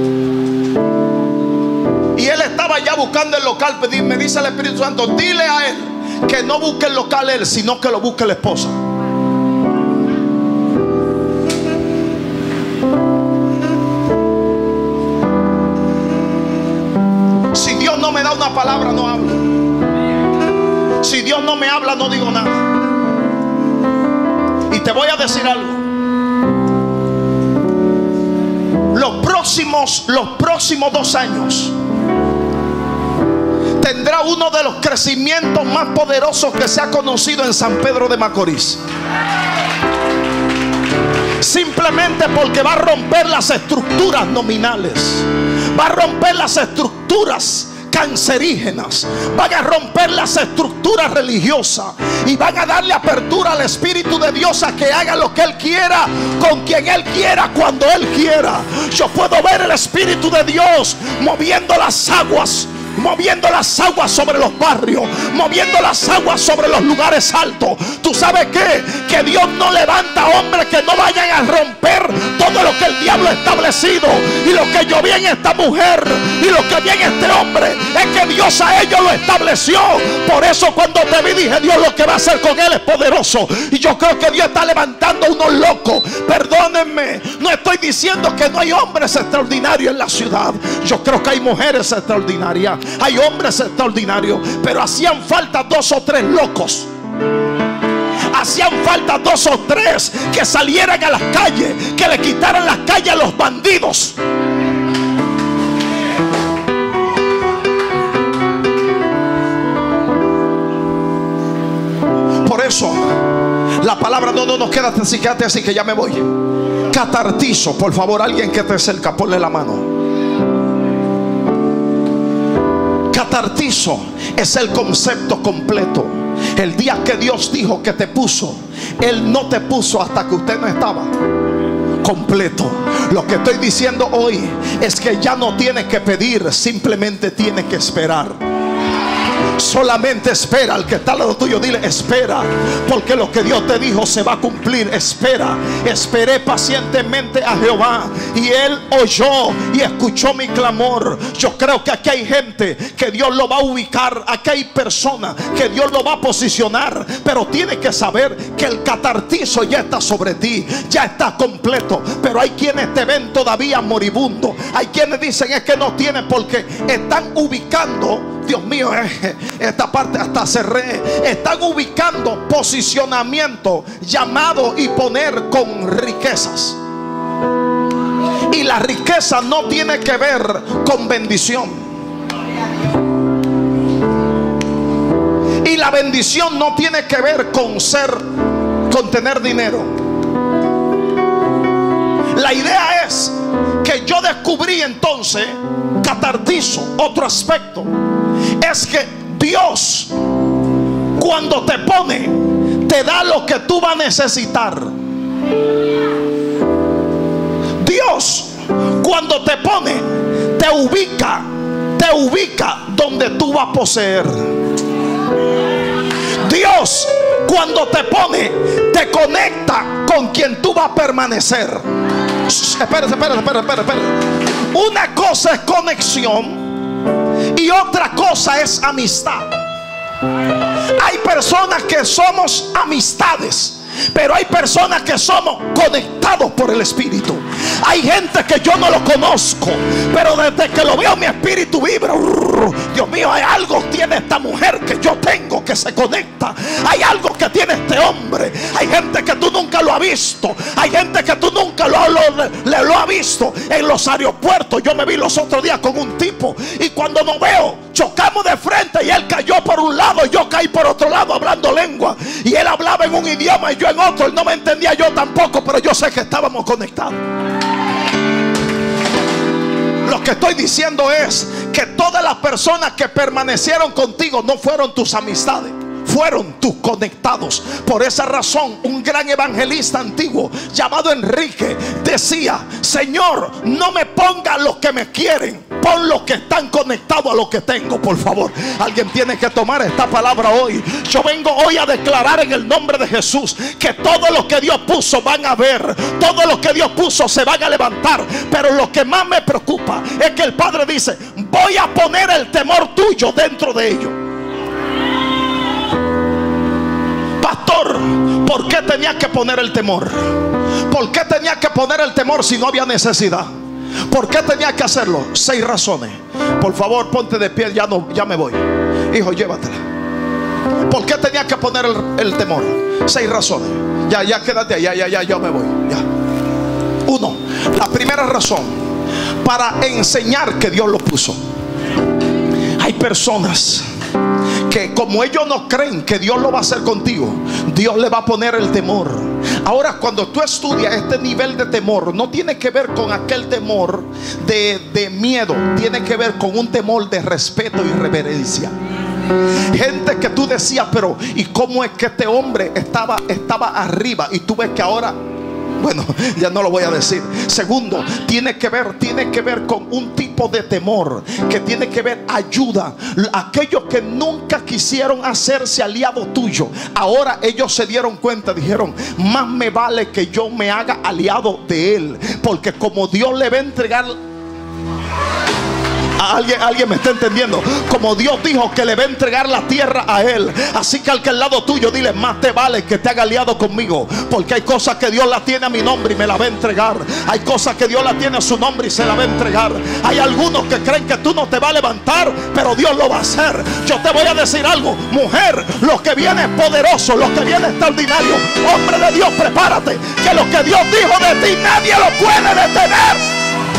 Speaker 1: y él estaba ya buscando el local. Me dice el Espíritu Santo: dile a él que no busque el local él, sino que lo busque la esposa. Si Dios no me da una palabra, no hablo. Si Dios no me habla, no digo nada. Y te voy a decir algo. Los próximos, los próximos dos años tendrá uno de los crecimientos más poderosos que se ha conocido en San Pedro de Macorís. Simplemente porque va a romper las estructuras nominales, va a romper las estructuras cancerígenas, van a romper las estructuras religiosas y van a darle apertura al Espíritu de Dios a que haga lo que Él quiera, con quien Él quiera, cuando Él quiera. Yo puedo ver el Espíritu de Dios moviendo las aguas, moviendo las aguas sobre los barrios, moviendo las aguas sobre los lugares altos. ¿Tú sabes qué? Que Dios no levanta hombres que no vayan a romper todo lo que el diablo ha establecido. Y lo que yo vi en esta mujer y lo que vi en este hombre es que Dios a ellos lo estableció. Por eso cuando te vi dije: Dios lo que va a hacer con él es poderoso. Y yo creo que Dios está levantando unos locos. Perdónenme, no estoy diciendo que no hay hombres extraordinarios en la ciudad. Yo creo que hay mujeres extraordinarias, hay hombres extraordinarios, pero hacían falta dos o tres locos. Hacían falta dos o tres que salieran a las calles, que le quitaran las calles a los bandidos. Por eso la palabra no, no nos queda así, quédate así que ya me voy. Catartizo, por favor, alguien que te cerca, ponle la mano. Catartizo es el concepto completo. El día que Dios dijo que te puso, Él no te puso hasta que usted no estaba completo. Lo que estoy diciendo hoy es que ya no tienes que pedir, simplemente tienes que esperar. Solamente espera. Al que está al lado tuyo, dile: espera, porque lo que Dios te dijo se va a cumplir. Espera. Esperé pacientemente a Jehová y Él oyó y escuchó mi clamor. Yo creo que aquí hay gente que Dios lo va a ubicar. Aquí hay personas que Dios lo va a posicionar, pero tienes que saber que el catartizo ya está sobre ti, ya está completo. Pero hay quienes te ven todavía moribundo. Hay quienes dicen: es que no tienes, porque están ubicando, Dios mío, esta parte hasta cerré. Están ubicando posicionamiento, llamado y poner con riquezas. Y la riqueza no tiene que ver con bendición. Y la bendición no tiene que ver con ser, con tener dinero. La idea es que yo descubrí entonces, catartizo, otro aspecto, es que Dios, cuando te pone, te da lo que tú vas a necesitar. Dios, cuando te pone, te ubica, te ubica donde tú vas a poseer. Dios, cuando te pone, te conecta con quien tú vas a permanecer. Espérate, espérate, espérate, espérate. Una cosa es conexión y otra cosa es amistad. Hay personas que somos amistades, pero hay personas que somos conectados por el Espíritu. Hay gente que yo no lo conozco, pero desde que lo veo mi espíritu vibra. Dios mío, hay algo que tiene esta mujer que yo tengo que se conecta. Hay algo que tiene este hombre. Hay gente que tú nunca lo has visto. Hay gente que tú nunca lo, lo, lo, lo has visto en los aeropuertos. Yo me vi los otros días con un tipo, y cuando nos veo, chocamos de frente y él cayó por un lado y yo caí por otro lado hablando lengua. Y él hablaba en un idioma y yo en otro. Él no me entendía, yo tampoco, pero yo sé que estábamos conectados. Lo que estoy diciendo es que todas las personas que permanecieron contigo no fueron tus amistades, fueron tus conectados. Por esa razón, un gran evangelista antiguo llamado Enrique decía: Señor, no me ponga los que me quieren, pon los que están conectados a lo que tengo. Por favor, alguien tiene que tomar esta palabra hoy. Yo vengo hoy a declarar en el nombre de Jesús que todo lo que Dios puso van a ver, todo lo que Dios puso se van a levantar. Pero lo que más me preocupa es que el Padre dice: voy a poner el temor tuyo dentro de ellos. Pastor, ¿por qué tenía que poner el temor? ¿Por qué tenía que poner el temor si no había necesidad? ¿Por qué tenía que hacerlo? Seis razones. Por favor, ponte de pie, ya, no, ya me voy. Hijo, llévatela. ¿Por qué tenía que poner el, el temor? Seis razones. Ya, ya, quédate, ya, ya, ya, yo me voy. Ya. Uno, la primera razón, para enseñar que Dios lo puso. Hay personas que como ellos no creen que Dios lo va a hacer contigo, Dios le va a poner el temor. Ahora, cuando tú estudias este nivel de temor, no tiene que ver con aquel temor de, de miedo, tiene que ver con un temor de respeto y reverencia. Gente que tú decías, pero ¿y cómo es que este hombre estaba, estaba arriba? Y tú ves que ahora, bueno, ya no lo voy a decir. Segundo, tiene que ver, tiene que ver con un tipo de temor que tiene que ver ayuda. Aquellos que nunca quisieron hacerse aliado tuyo, ahora ellos se dieron cuenta, dijeron: más me vale que yo me haga aliado de él, porque como Dios le va a entregar. Alguien, alguien me está entendiendo. Como Dios dijo que le va a entregar la tierra a él, así que al que al lado tuyo dile: más te vale que te haga aliado conmigo, porque hay cosas que Dios la tiene a mi nombre y me la va a entregar. Hay cosas que Dios la tiene a su nombre y se la va a entregar. Hay algunos que creen que tú no te vas a levantar, pero Dios lo va a hacer. Yo te voy a decir algo, mujer, lo que viene es poderoso, lo que viene es extraordinario. Hombre de Dios, prepárate, que lo que Dios dijo de ti nadie lo puede detener.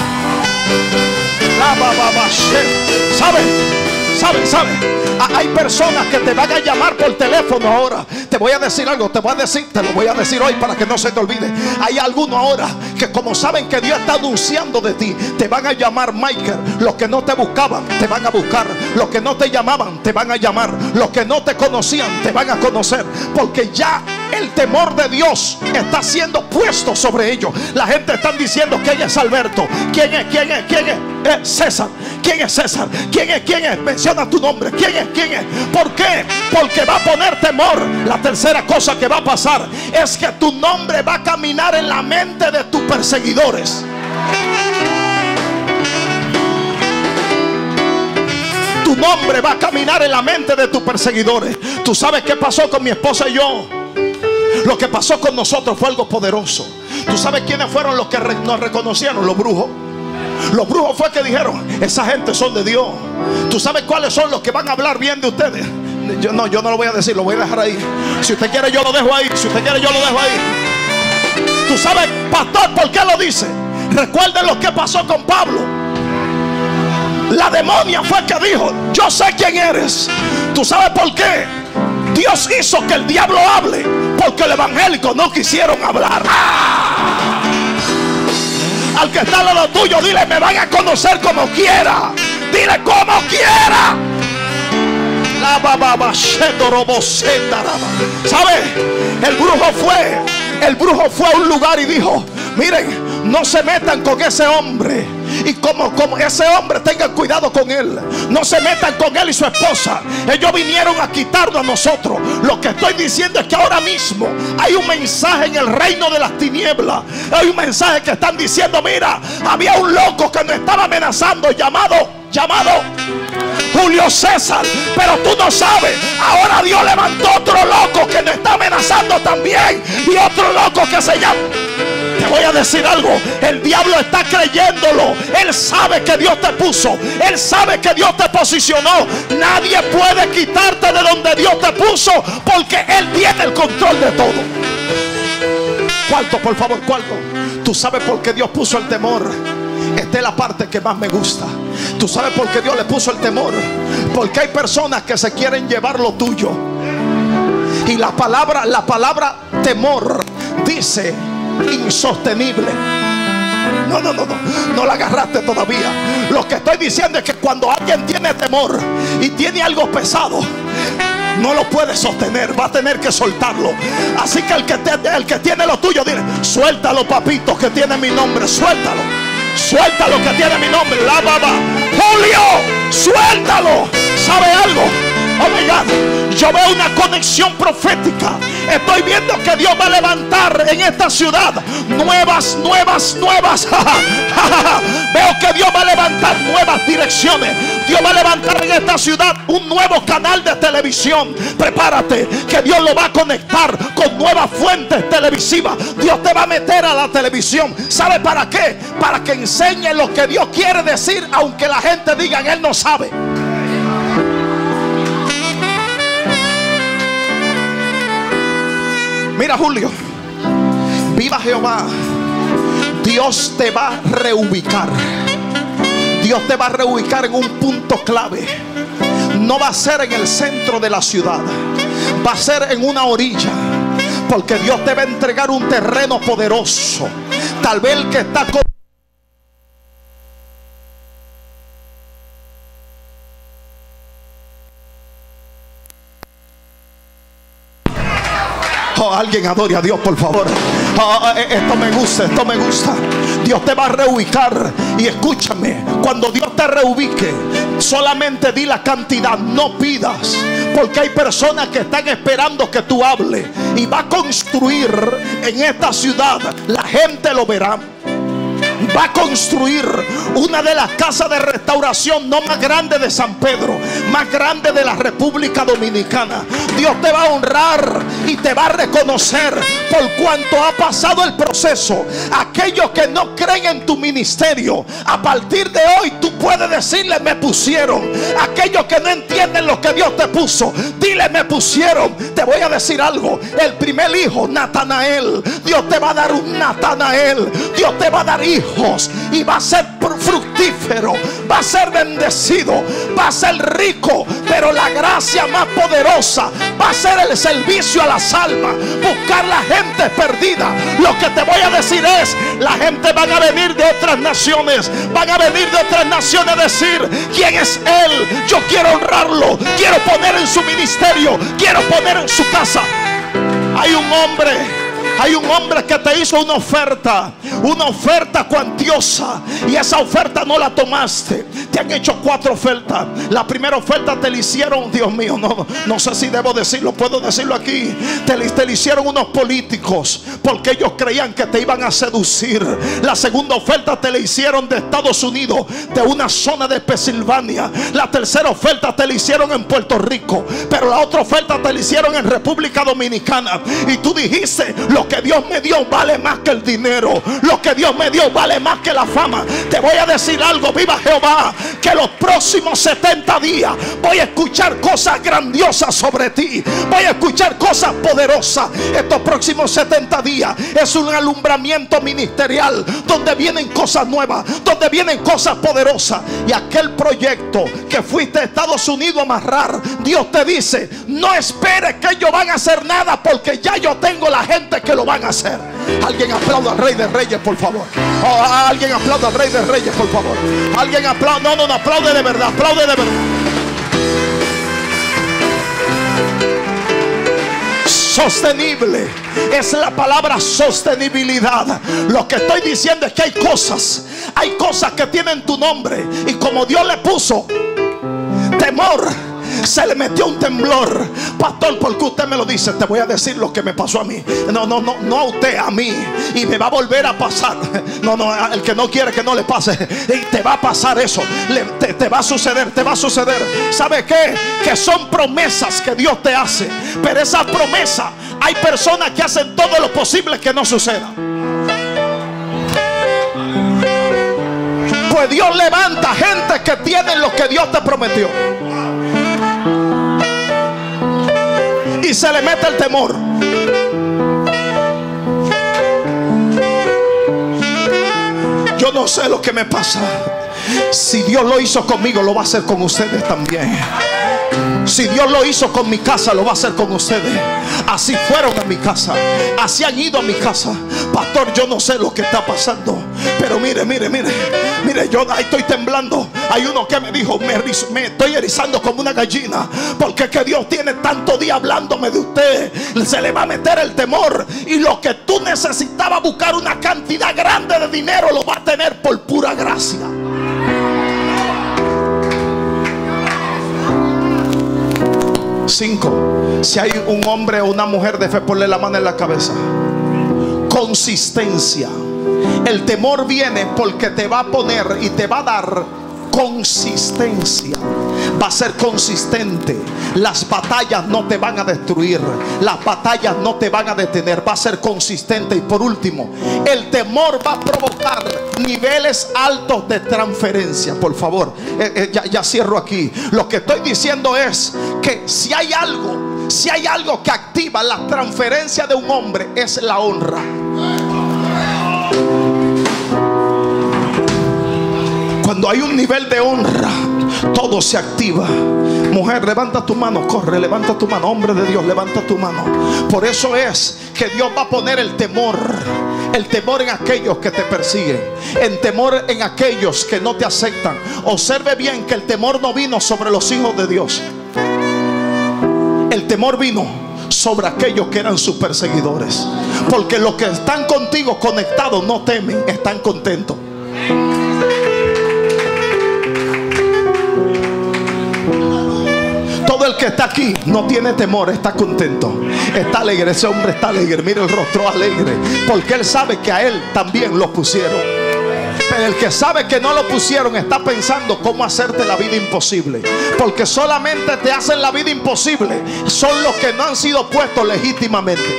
Speaker 1: ¿Sabe? ¿Sabe? ¿Sabe? Hay personas que te van a llamar por teléfono ahora. Te voy a decir algo, te voy a decir, te lo voy a decir hoy para que no se te olvide. Hay algunos ahora que, como saben que Dios está anunciando de ti, te van a llamar Michael. Los que no te buscaban te van a buscar. Los que no te llamaban te van a llamar. Los que no te conocían te van a conocer, porque ya el temor de Dios está siendo puesto sobre ellos. La gente está diciendo: ¿quién es Alberto? ¿Quién es? ¿Quién es? ¿Quién es? Eh, César. ¿Quién es César? ¿Quién es? ¿Quién es? Menciona tu nombre. ¿Quién es? ¿Quién es? ¿Por qué? Porque va a poner temor. La tercera cosa que va a pasar es que tu nombre va a caminar en la mente de tus perseguidores. Tu nombre va a caminar en la mente de tus perseguidores. ¿Tú sabes qué pasó con mi esposa y yo? Lo que pasó con nosotros fue algo poderoso. ¿Tú sabes quiénes fueron los que nos reconocieron? Los brujos. Los brujos fue que dijeron: esa gente son de Dios. ¿Tú sabes cuáles son los que van a hablar bien de ustedes? Yo no, yo no lo voy a decir, lo voy a dejar ahí. Si usted quiere yo lo dejo ahí. Si usted quiere yo lo dejo ahí. ¿Tú sabes, pastor, por qué lo dice? Recuerden lo que pasó con Pablo. La demonia fue que dijo: yo sé quién eres. ¿Tú sabes por qué? Dios hizo que el diablo hable porque el evangélico no quisieron hablar. ¡Ah! Al que está al lado tuyo, dile: me van a conocer como quiera. Dile: como quiera. ¿Sabe? El brujo fue, el brujo fue a un lugar y dijo: miren, no se metan con ese hombre. Y como, como ese hombre, tengan cuidado con él. No se metan con él y su esposa. Ellos vinieron a quitarnos a nosotros. Lo que estoy diciendo es que ahora mismo hay un mensaje en el reino de las tinieblas. Hay un mensaje que están diciendo: mira, había un loco que nos estaba amenazando, llamado, llamado Julio César. Pero tú no sabes, ahora Dios levantó otro loco que nos está amenazando también. Y otro loco que se llama... Te voy a decir algo: el diablo está creyéndolo. Él sabe que Dios te puso. Él sabe que Dios te posicionó. Nadie puede quitarte de donde Dios te puso, porque Él tiene el control de todo. Cuarto, por favor, cuarto. Tú sabes por qué Dios puso el temor. Esta es la parte que más me gusta. Tú sabes por qué Dios le puso el temor. Porque hay personas que se quieren llevar lo tuyo. Y la palabra, la palabra temor dice insostenible. No, no, no, no, no la agarraste todavía. Lo que estoy diciendo es que cuando alguien tiene temor y tiene algo pesado, no lo puede sostener, va a tener que soltarlo. Así que el que, te, el que tiene lo tuyo, dile: suéltalo, papito, que tiene mi nombre. Suéltalo, suéltalo, que tiene mi nombre. La baba, Julio, suéltalo. ¿Sabe algo? Oh my God, yo veo una conexión profética. Estoy viendo que Dios va a levantar en esta ciudad nuevas, nuevas, nuevas. Veo que Dios va a levantar nuevas direcciones. Dios va a levantar en esta ciudad un nuevo canal de televisión. Prepárate, que Dios lo va a conectar con nuevas fuentes televisivas. Dios te va a meter a la televisión. ¿Sabe para qué? Para que enseñe lo que Dios quiere decir, aunque la gente diga: él no sabe. Mira, Julio, viva Jehová. Dios te va a reubicar. Dios te va a reubicar en un punto clave. No va a ser en el centro de la ciudad, va a ser en una orilla. Porque Dios te va a entregar un terreno poderoso. Tal vez el que está con... Oh, alguien adore a Dios, por favor. Oh, esto me gusta, esto me gusta. Dios te va a reubicar. Y escúchame, cuando Dios te reubique, solamente di la cantidad, no pidas. Porque hay personas que están esperando que tú hables. Y va a construir en esta ciudad, la gente lo verá. Va a construir una de las casas de restauración no más grande de San Pedro, más grande de la República Dominicana. Dios te va a honrar y te va a reconocer por cuanto ha pasado el proceso. Aquellos que no creen en tu ministerio, a partir de hoy tú puedes decirle: me pusieron. Aquellos que no entienden lo que Dios te puso, dile: me pusieron. Te voy a decir algo: el primer hijo, Natanael, Dios te va a dar un Natanael. Dios te va a dar hijos y va a ser fructífero, va a ser bendecido, va a ser rico. Pero la gracia más poderosa va a ser el servicio a las almas, buscar la gente perdida. Lo que te voy a decir es: la gente van a venir de otras naciones, van a venir de otras naciones a decir: ¿quién es él? Yo quiero honrarlo, quiero poner en su ministerio, quiero poner en su casa. Hay un hombre Hay un hombre que te hizo una oferta, una oferta cuantiosa, y esa oferta no la tomaste. Te han hecho cuatro ofertas. La primera oferta te la hicieron, Dios mío, no, no sé si debo decirlo, puedo decirlo aquí. Te, te la hicieron unos políticos porque ellos creían que te iban a seducir. La segunda oferta te la hicieron de Estados Unidos, de una zona de Pensilvania. La tercera oferta te la hicieron en Puerto Rico, pero la otra oferta te la hicieron en República Dominicana. Y tú dijiste: lo que Dios me dio vale más que el dinero, lo que Dios me dio vale más que la fama. Te voy a decir algo: viva Jehová, que los próximos setenta días voy a escuchar cosas grandiosas sobre ti, voy a escuchar cosas poderosas. Estos próximos setenta días es un alumbramiento ministerial donde vienen cosas nuevas, donde vienen cosas poderosas. Y aquel proyecto que fuiste a Estados Unidos a amarrar, Dios te dice: no esperes que ellos van a hacer nada, porque ya yo tengo la gente que lo van a hacer. Alguien aplauda al Rey de Reyes, por favor. Oh, alguien aplauda al Rey de Reyes, por favor. Alguien aplauda. No, no, no, aplaude de verdad. Aplaude de verdad. Sostenible es la palabra sostenibilidad. Lo que estoy diciendo es que hay cosas, hay cosas que tienen tu nombre, y como Dios le puso temor, se le metió un temblor. Pastor, ¿por qué usted me lo dice? Te voy a decir lo que me pasó a mí. No, no, no, no a usted, a mí. Y me va a volver a pasar. No, no, el que no quiere que no le pase. Y te va a pasar eso. Le, te, te va a suceder, te va a suceder. ¿Sabe qué? Que son promesas que Dios te hace. Pero esa promesa, hay personas que hacen todo lo posible que no suceda. Pues Dios levanta gente que tiene lo que Dios te prometió. Y se le mete el temor. Yo no sé lo que me pasa. Si Dios lo hizo conmigo, lo va a hacer con ustedes también. Si Dios lo hizo con mi casa, lo va a hacer con ustedes. Así fueron a mi casa, así han ido a mi casa. Pastor, yo no sé lo que está pasando, pero mire, mire, mire, mire, yo ahí estoy temblando. Hay uno que me dijo, me, me estoy erizando como una gallina, porque es que Dios tiene tanto día hablándome de usted. Se le va a meter el temor, y lo que tú necesitabas buscar una cantidad grande de dinero, lo va a tener por pura gracia. Cinco. Si hay un hombre o una mujer de fe, ponle la mano en la cabeza. Consistencia. El temor viene porque te va a poner y te va a dar consistencia. Va a ser consistente. Las batallas no te van a destruir, las batallas no te van a detener. Va a ser consistente. Y por último, el temor va a provocar niveles altos de transferencia. Por favor, eh, eh, ya, ya cierro aquí. Lo que estoy diciendo es que si hay algo, si hay algo que activa la transferencia de un hombre, es la honra. Cuando hay un nivel de honra, todo se activa. Mujer, levanta tu mano, corre, levanta tu mano. Hombre de Dios, levanta tu mano. Por eso es que Dios va a poner el temor. El temor en aquellos que te persiguen, el temor en aquellos que no te aceptan. Observe bien que el temor no vino sobre los hijos de Dios. El temor vino sobre aquellos que eran sus perseguidores. Porque los que están contigo conectados no temen, están contentos. Todo el que está aquí no tiene temor, está contento, está alegre. Ese hombre está alegre, mira el rostro alegre, porque él sabe que a él también lo pusieron. Pero el que sabe que no lo pusieron está pensando cómo hacerte la vida imposible. Porque solamente te hacen la vida imposible son los que no han sido puestos legítimamente.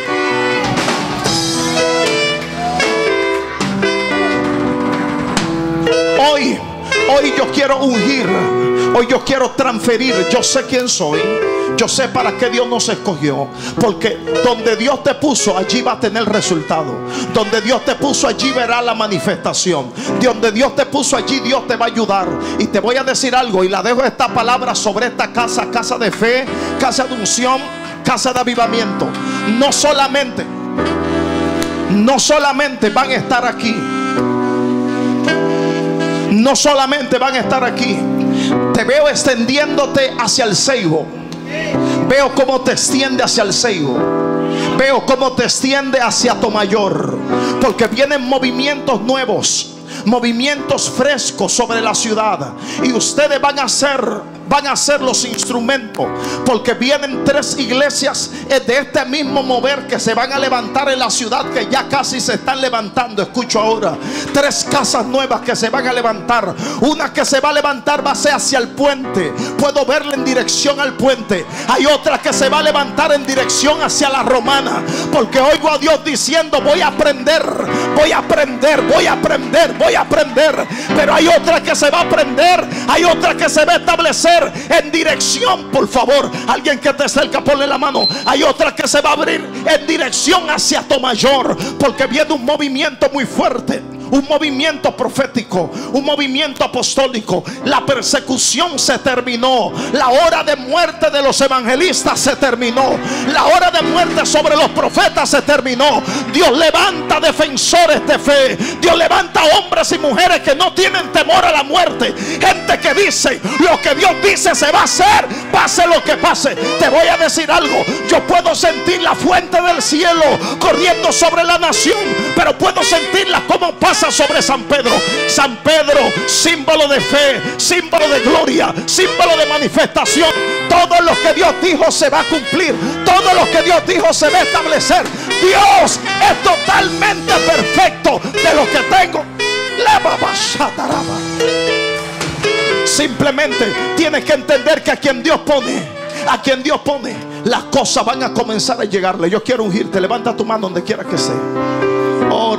Speaker 1: Hoy, hoy yo quiero ungir. Hoy yo quiero transferir. Yo sé quién soy. Yo sé para qué Dios nos escogió. Porque donde Dios te puso, allí va a tener resultado. Donde Dios te puso, allí verá la manifestación. Donde Dios te puso, allí Dios te va a ayudar. Y te voy a decir algo, y la dejo esta palabra sobre esta casa. Casa de fe, casa de unción, casa de avivamiento. No solamente No solamente van a estar aquí. No solamente van a estar aquí. Te veo extendiéndote hacia el ceibo. Veo cómo te extiende hacia el ceibo. Veo cómo te extiende hacia Atomayor. Porque vienen movimientos nuevos, movimientos frescos sobre la ciudad. Y ustedes van a ser Van a ser los instrumentos. Porque vienen tres iglesias de este mismo mover que se van a levantar en la ciudad, que ya casi se están levantando. Escucho ahora. Tres casas nuevas que se van a levantar. Una que se va a levantar va a ser hacia el puente. Puedo verla en dirección al puente. Hay otra que se va a levantar en dirección hacia la Romana. Porque oigo a Dios diciendo: voy a aprender, voy a aprender, voy a aprender, voy a aprender. Pero hay otra que se va a aprender. Hay otra que se va a establecer en dirección, por favor, alguien que te cerca, ponle la mano. Hay otra que se va a abrir en dirección hacia Atomayor. Porque viene un movimiento muy fuerte. un movimiento profético, un movimiento apostólico. La persecución se terminó. La hora de muerte de los evangelistas se terminó. La hora de muerte sobre los profetas se terminó. Dios levanta defensores de fe. Dios levanta hombres y mujeres que no tienen temor a la muerte. Gente que dice: lo que Dios dice se va a hacer, pase lo que pase. Te voy a decir algo: yo puedo sentir la fuente del cielo corriendo sobre la nación, pero puedo sentirla como pasa sobre San Pedro. San Pedro, símbolo de fe, símbolo de gloria, símbolo de manifestación. Todo lo que Dios dijo se va a cumplir. Todo lo que Dios dijo se va a establecer. Dios es totalmente perfecto. De lo que tengo, la baba shataraba. Simplemente tienes que entender que a quien Dios pone, a quien Dios pone, las cosas van a comenzar a llegarle. Yo quiero ungirte. Levanta tu mano donde quiera que sea. Oh,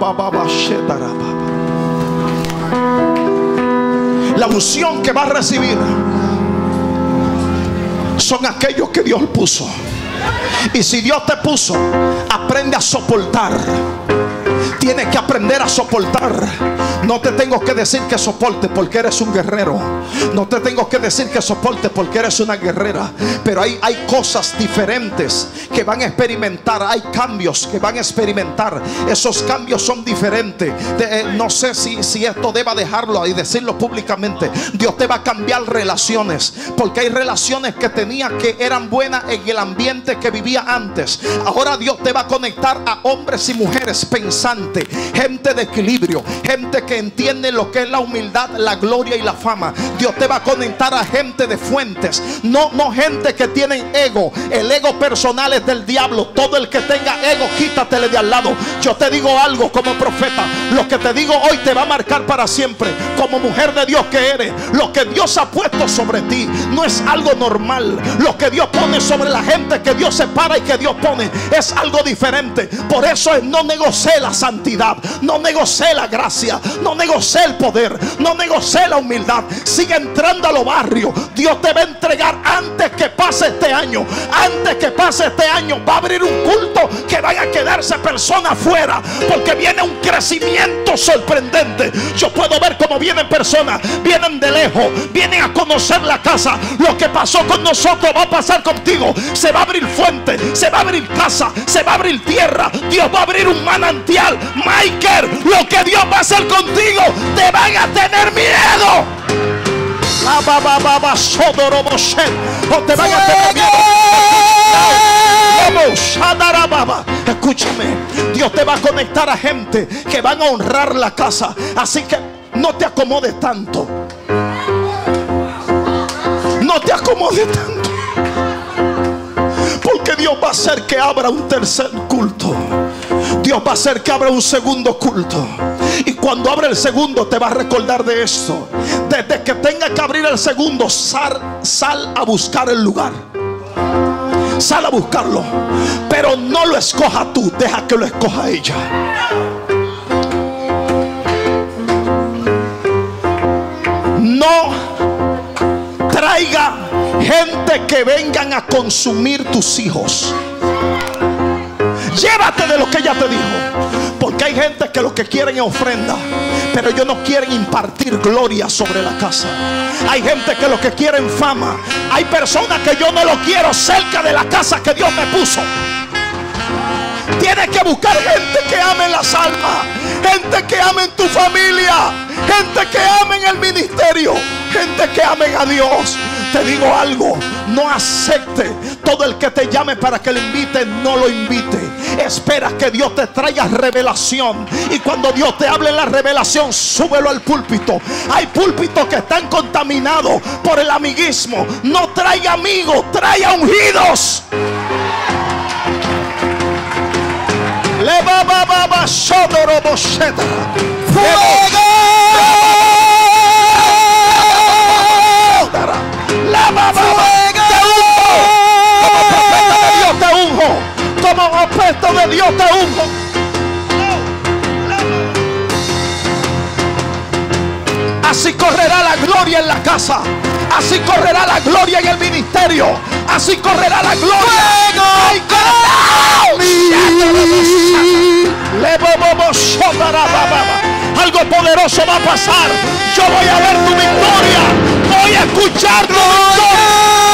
Speaker 1: la unción que va a recibir son aquellos que Dios puso. Y si Dios te puso, aprende a soportar. Tienes que aprender a soportar. No te tengo que decir que soporte porque eres un guerrero. No te tengo que decir que soporte porque eres una guerrera. Pero hay, hay cosas diferentes que van a experimentar. Hay cambios que van a experimentar. Esos cambios son diferentes. De, eh, no sé si, si esto deba dejarlo y decirlo públicamente. Dios te va a cambiar relaciones. Porque hay relaciones que tenía que eran buenas en el ambiente que vivía antes. Ahora Dios te va a conectar a hombres y mujeres pensantes. Gente de equilibrio. Gente que entiende lo que es la humildad, la gloria y la fama. Dios te va a conectar a gente de fuentes. No, no gente que tienen ego. El ego personal es del diablo. Todo el que tenga ego, quítatele de al lado. Yo te digo algo como profeta. Lo que te digo hoy te va a marcar para siempre. Como mujer de Dios que eres, lo que Dios ha puesto sobre ti no es algo normal. Lo que Dios pone sobre la gente que Dios separa y que Dios pone es algo diferente. Por eso es: no negocié la santidad, no negocié la gracia, no negocié el poder, no negocié la humildad. Sigue entrando a los barrios. Dios te va a entregar antes que pase este año. Antes que pase este año va a abrir un culto que van a quedarse personas afuera, porque viene un crecimiento sorprendente. Yo puedo ver cómo vienen personas, vienen de lejos, vienen a conocer la casa. Lo que pasó con nosotros va a pasar contigo. Se va a abrir fuente, se va a abrir casa, se va a abrir tierra. Dios va a abrir un manantial. Michael, lo que Dios va a hacer contigo, te van a tener miedo. La baba baba sodoroboshet. O te van a tener miedo. Escúchame, Dios te va a conectar a gente que van a honrar la casa. Así que no te acomodes tanto. No te acomodes tanto. Porque Dios va a hacer que abra un tercer culto. Dios va a hacer que abra un segundo culto. Y cuando abra el segundo te va a recordar de esto. Desde que tenga que abrir el segundo, sal, sal a buscar el lugar. Sal a buscarlo. Pero no lo escoja tú, deja que lo escoja ella. No traiga gente que vengan a consumir tus hijos. Llévate de lo que ella te dijo. Porque hay gente que lo que quieren es ofrenda, pero ellos no quieren impartir gloria sobre la casa. Hay gente que lo que quieren fama. Hay personas que yo no lo quiero cerca de la casa que Dios me puso. Tienes que buscar gente que ame las almas, gente que ame tu familia, gente que ame el ministerio, gente que ame a Dios. Te digo algo: no acepte todo el que te llame para que le invite, no lo invite. Espera que Dios te traiga revelación, y cuando Dios te hable en la revelación, súbelo al púlpito. Hay púlpitos que están contaminados por el amiguismo. No traiga amigos, traiga ungidos. Le ba ba ba ba shodoro bosheta. ¡Fuego! La ba ba ba. Te unjo. Como profeta de Dios te unjo. Como profeta de Dios te unjo. Así correrá la gloria en la casa. Así correrá la gloria en el ministerio. Así correrá la gloria. ¡Ay, pasar. Yo voy a ver tu victoria. Voy a escuchar tu victoria.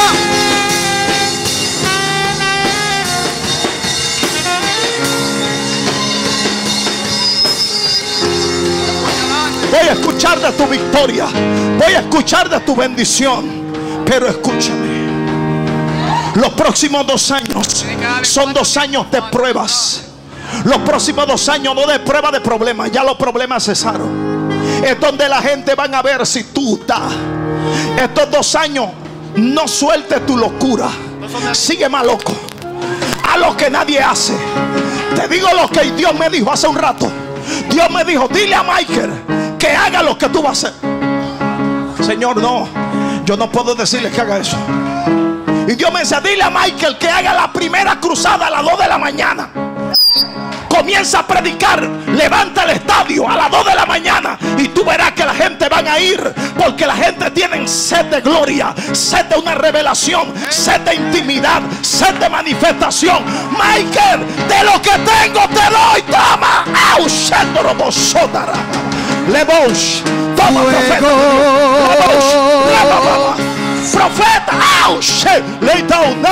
Speaker 1: Voy a escuchar de tu victoria. Voy a escuchar de tu bendición. Pero escúchame. Los próximos dos años son dos años de pruebas. Los próximos dos años no de prueba de problemas. Ya los problemas cesaron. Es donde la gente van a ver si tú estás. Estos dos años no sueltes tu locura. Sigue más loco. A lo que nadie hace. Te digo lo que Dios me dijo hace un rato. Dios me dijo, dile a Michael que haga lo que tú vas a hacer. Señor, no, yo no puedo decirle que haga eso. Y Dios me dice, dile a Michael que haga la primera cruzada a las dos de la mañana. Comienza a predicar, levanta el estadio a las dos de la mañana y tú verás que la gente van a ir, porque la gente tiene sed de gloria, sed de una revelación, sed de intimidad, sed de manifestación. Michael, de lo que tengo te doy, toma. Lebosh, toma, profeta. Lebosh, profeta. Lay down,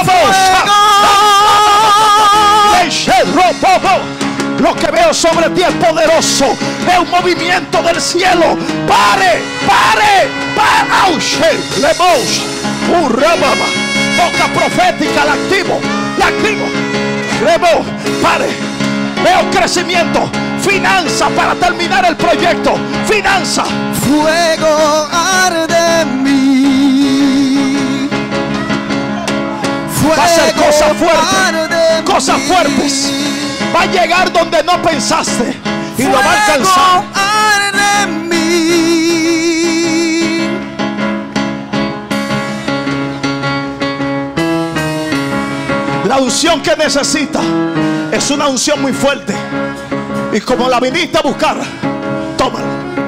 Speaker 1: lo que veo sobre ti es poderoso. Veo un movimiento del cielo. Pare, pare, pare. Lebosh, boca profética, la activo, la activo. Lebosh, pare. Veo crecimiento. Finanza para terminar el proyecto. Finanza.
Speaker 2: Fuego arde en mí. Fuego
Speaker 1: va a hacer cosas fuertes. Cosas fuertes. Va a llegar donde no pensaste. Y lo va a alcanzar.
Speaker 2: Arde en mí.
Speaker 1: La unción que necesita es una unción muy fuerte. Y como la viniste a buscar, tómala.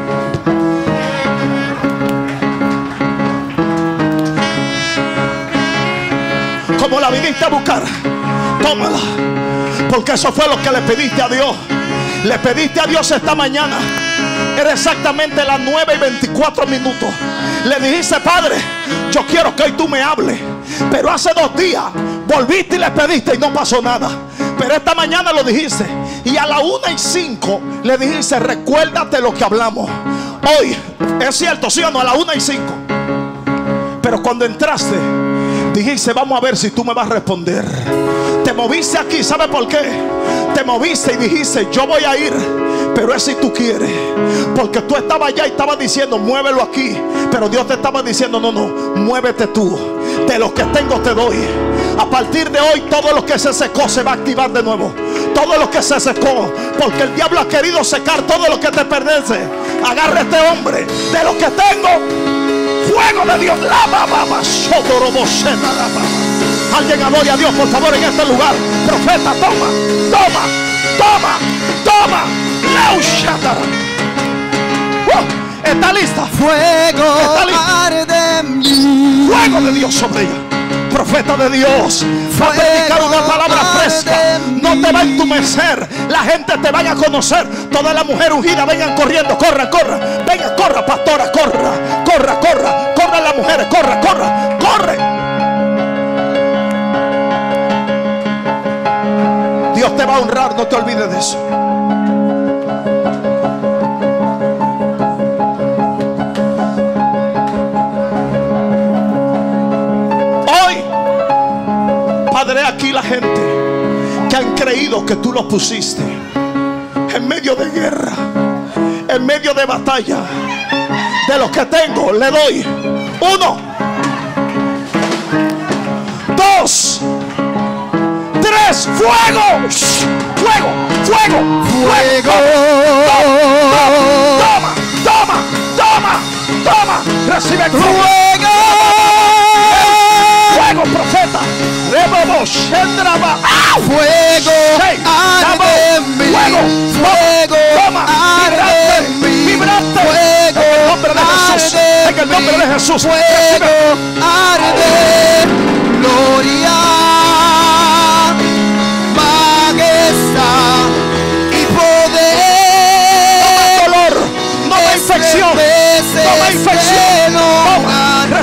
Speaker 1: Como la viniste a buscar, tómala. Porque eso fue lo que le pediste a Dios. Le pediste a Dios esta mañana. Era exactamente las nueve y veinticuatro minutos. Le dijiste, Padre, yo quiero que hoy tú me hables. Pero hace dos días volviste y le pediste y no pasó nada. Pero esta mañana lo dijiste. Y a la una y cinco le dijiste, recuérdate lo que hablamos. Hoy, es cierto, sí o no, a la una y cinco. Pero cuando entraste, dijiste, vamos a ver si tú me vas a responder. Te moviste aquí, ¿sabe por qué? Te moviste y dijiste, yo voy a ir, pero es si tú quieres. Porque tú estabas allá y estabas diciendo, muévelo aquí. Pero Dios te estaba diciendo, no, no, muévete tú. De lo que tengo te doy. A partir de hoy todo lo que se secó se va a activar de nuevo. Todo lo que se secó, porque el diablo ha querido secar todo lo que te pertenece. Agarra a este hombre. De lo que tengo, fuego de Dios. La baba, alguien adore a Dios, por favor, en este lugar. Profeta, toma, toma, toma, toma. Uh, ¿Está lista?
Speaker 2: Fuego
Speaker 1: ¿Está lista?
Speaker 2: arde en mí.
Speaker 1: Fuego de Dios sobre ella. Profeta de Dios, va a predicar una palabra fresca. No te va a entumecer. La gente te va a conocer. Toda la mujer ungida, vengan corriendo. Corra, corra. Venga, corra, pastora, corra. Corra, corra. Corra las mujeres, corra, corra. Corre. Dios te va a honrar, no te olvides de eso. Padre, aquí la gente que han creído que tú los pusiste en medio de guerra, en medio de batalla. De los que tengo le doy uno, dos, tres. Fuego, fuego, fuego, fuego. Toma, toma, toma, toma. Recibe fuego. Fuego, profeta. ¡Ah!
Speaker 2: Fuego arde en mí.
Speaker 1: Fuego,
Speaker 2: fuego
Speaker 1: toma,
Speaker 2: arde en mí.
Speaker 1: Vibrante.
Speaker 2: Fuego
Speaker 1: en el nombre de Jesús. En el nombre de Jesús.
Speaker 2: Fuego arde. Gloria, majestad y poder.
Speaker 1: No da dolor, no da infección.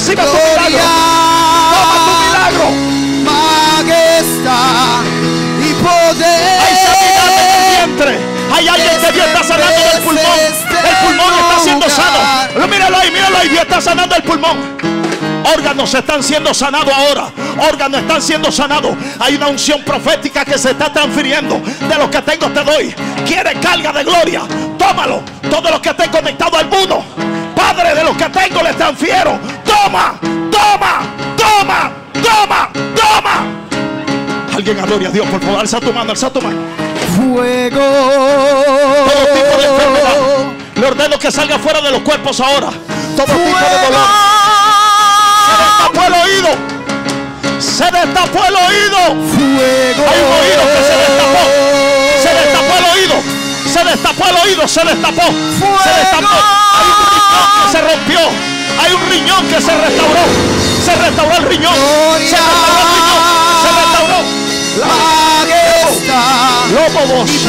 Speaker 1: Recibe tu
Speaker 2: gloria,
Speaker 1: milagro. Toma tu milagro.
Speaker 2: majestad y poder.
Speaker 1: Hay sanidad en el vientre. Hay alguien que Dios está sanando del pulmón. El pulmón está siendo sano. Míralo ahí, míralo ahí. Dios está sanando el pulmón. Órganos están siendo sanados ahora. Órganos están siendo sanados. Hay una unción profética que se está transfiriendo. De los que tengo te doy. Quiere carga de gloria. Tómalo. Todos los que estén conectados al mundo. Padre, de los que tengo les transfiero. Toma, toma, toma, toma, toma. Alguien adore a Dios, por favor. Alza tu mano, alza tu mano.
Speaker 2: Fuego.
Speaker 1: Todo tipo de enfermedad. Le ordeno que salga fuera de los cuerpos ahora. Todo tipo de dolor. Se destapó el oído. Se destapó el oído.
Speaker 2: Fuego.
Speaker 1: Hay un oído que se destapó. Se destapó el oído. Se destapó el oído. Se destapó. Se destapó. Hay un riñón que se rompió. Hay un riñón que se restauró. Se restauró el riñón. Se restauró el riñón. Se restauró.
Speaker 2: Majestad
Speaker 1: Lobo
Speaker 2: y
Speaker 1: vos.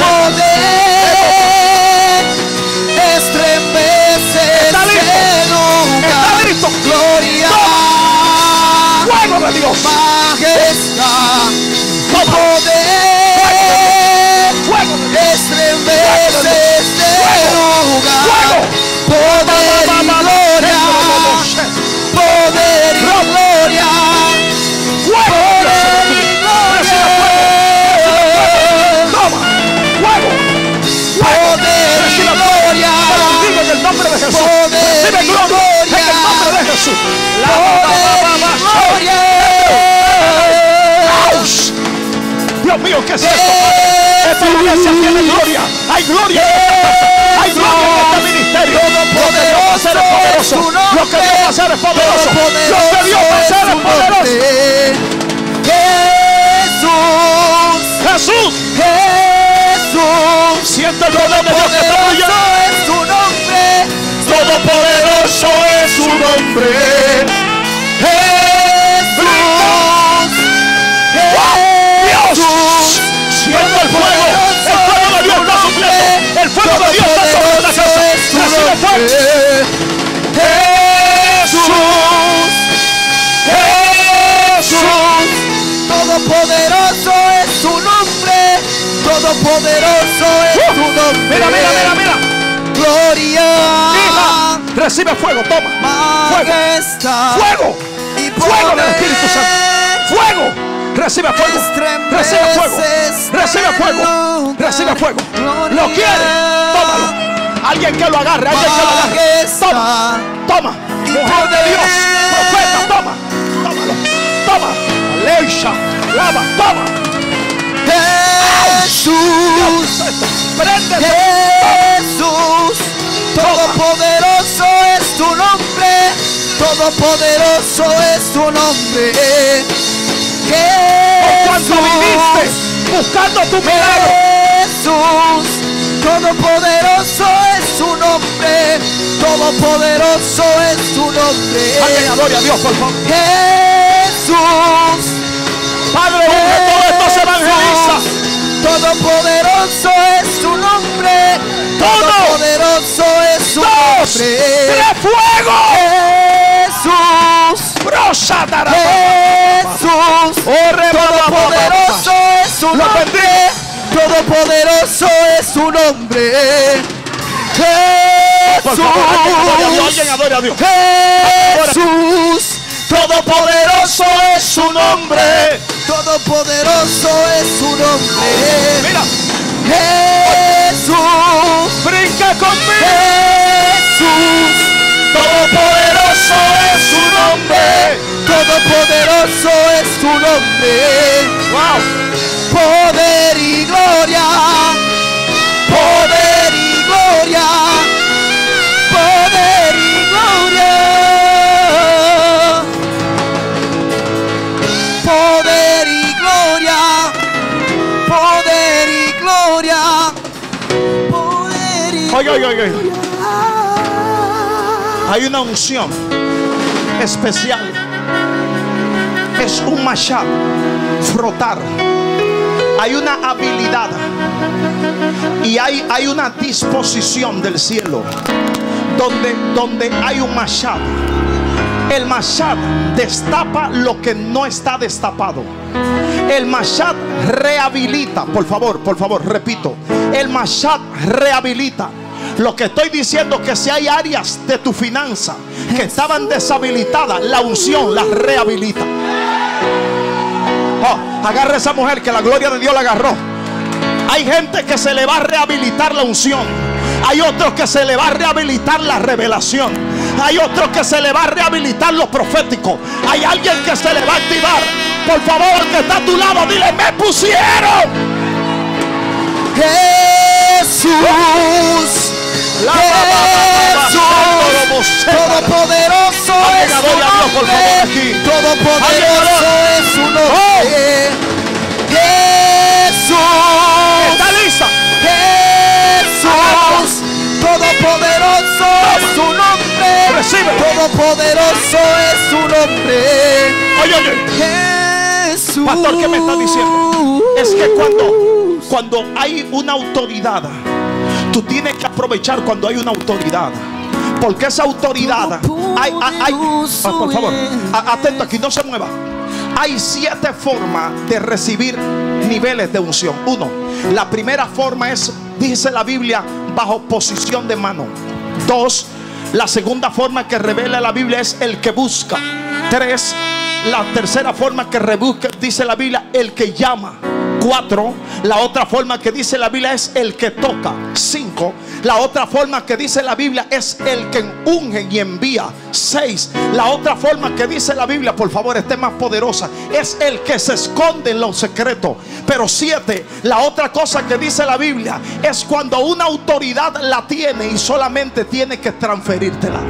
Speaker 2: poder. Estremece
Speaker 1: Está listo. Está listo.
Speaker 2: Gloria.
Speaker 1: Fuego de Dios.
Speaker 2: Majestad y
Speaker 1: Toma.
Speaker 2: poder.
Speaker 1: Fuego de Dios.
Speaker 2: Estremece este lugar.
Speaker 1: Fuego.
Speaker 2: Poder y gloria. Poder y gloria. Poder y gloria.
Speaker 1: Toma. Fuego.
Speaker 2: Poder y gloria.
Speaker 1: Bendigo en el nombre de Jesús.
Speaker 2: Poder
Speaker 1: Recibe
Speaker 2: y
Speaker 1: gloria
Speaker 2: gloria.
Speaker 1: en el nombre de Jesús.
Speaker 2: Poder y gloria.
Speaker 1: ¡Auch! Dios mío, ¿qué es esto? Esta iglesia tiene gloria. Hay gloria en esta casa. Hay gloria en este ministerio. Lo que Dios va a hacer es poderoso. Lo que Dios va a hacer es poderoso. Lo que Dios va a hacer es poderoso.
Speaker 2: Jesús,
Speaker 1: Jesús,
Speaker 2: Jesús,
Speaker 1: siente el poder de Dios que está
Speaker 2: poderoso
Speaker 1: fluyendo.
Speaker 2: es tu nombre.
Speaker 1: Todopoderoso es su nombre.
Speaker 2: Jesús,
Speaker 1: Dios, siento el fuego. El fuego de Dios está supliendo. El fuego de Dios está sobre esta casa. Recibe fuego.
Speaker 2: Jesús,
Speaker 1: Jesús,
Speaker 2: todopoderoso es tu nombre, todopoderoso es tu nombre.
Speaker 1: mira, mira, mira, mira.
Speaker 2: Gloria,
Speaker 1: Hija, recibe fuego, toma. Fuego,
Speaker 2: majestad
Speaker 1: fuego,
Speaker 2: y
Speaker 1: fuego del Espíritu Santo. Fuego, recibe fuego, recibe fuego, recibe fuego, recibe fuego. Lo quiere, tómalo. Alguien que lo agarre, alguien que lo agarre. Toma, toma. Mujer de Dios, profeta, toma. Tómalo, toma. Aleluya, lava, toma.
Speaker 2: Jesús,
Speaker 1: Prende.
Speaker 2: Jesús, todopoderoso es tu nombre, todopoderoso es tu nombre.
Speaker 1: Por cuanto viniste buscando tu milagro.
Speaker 2: Jesús, todopoderoso es tu nombre, todopoderoso es tu nombre.
Speaker 1: Alguien adore a Dios, por favor.
Speaker 2: Jesús,
Speaker 1: Padre, unge todo esto se evangeliza.
Speaker 2: todopoderoso es tu nombre,
Speaker 1: Todo.
Speaker 2: todopoderoso es tu
Speaker 1: Dos,
Speaker 2: nombre.
Speaker 1: tres, fuego.
Speaker 2: Jesús,
Speaker 1: Brosatara.
Speaker 2: Jesús, todopoderoso es su
Speaker 1: Lo
Speaker 2: nombre, todopoderoso es su nombre.
Speaker 1: Por favor, alguien adore a Dios,
Speaker 2: Jesús,
Speaker 1: alguien adore a Dios.
Speaker 2: Jesús,
Speaker 1: Todopoderoso es su nombre.
Speaker 2: todopoderoso es su nombre.
Speaker 1: Mira,
Speaker 2: Jesús,
Speaker 1: brinca conmigo.
Speaker 2: Jesús,
Speaker 1: Todopoderoso es su nombre.
Speaker 2: todopoderoso es su nombre.
Speaker 1: Wow.
Speaker 2: Poder y gloria, poder y gloria, poder y gloria, poder y gloria, poder y gloria, poder y
Speaker 1: Oye, oye, oye.
Speaker 2: gloria.
Speaker 1: Hay una unción especial. Es un mashab, frotar. Hay una habilidad y hay, hay una disposición del cielo donde, donde hay un mashab. El Mashat destapa lo que no está destapado. El Mashat rehabilita. Por favor, por favor, repito. El Mashat rehabilita. Lo que estoy diciendo, que si hay áreas de tu finanza que estaban deshabilitadas, la unción las rehabilita. Oh, agarra a esa mujer que la gloria de Dios la agarró. Hay gente que se le va a rehabilitar la unción. Hay otros que se le va a rehabilitar la revelación. Hay otros que se le va a rehabilitar lo profético. Hay alguien que se le va a activar. Por favor, el que está a tu lado, dile: me pusieron.
Speaker 2: Jesús,
Speaker 1: La, la, la, la, la, la,
Speaker 2: Jesús, todopoderoso es su nombre. Todopoderoso es su nombre. Jesús,
Speaker 1: ¿está lista?
Speaker 2: Jesús, todopoderoso es su nombre.
Speaker 1: Recibe.
Speaker 2: Todopoderoso es su nombre.
Speaker 1: Oye, oye.
Speaker 2: Jesús.
Speaker 1: Pastor, ¿qué me está diciendo? Es que cuando, cuando hay una autoridad, tú tienes que aprovechar cuando hay una autoridad. Porque esa autoridad hay, hay, hay ah, por favor, atento aquí, no se mueva. Hay siete formas de recibir niveles de unción. Uno, la primera forma es, dice la Biblia, bajo posición de mano. Dos, la segunda forma que revela la Biblia es el que busca. Tres, la tercera forma que rebusca, dice la Biblia, el que llama. Cuatro, la otra forma que dice la Biblia es el que toca. Cinco, la otra forma que dice la Biblia es el que unge y envía. Seis, la otra forma que dice la Biblia, por favor, esté más poderosa, es el que se esconde en lo secreto. Pero siete, la otra cosa que dice la Biblia es cuando una autoridad la tiene y solamente tiene que transferírtela.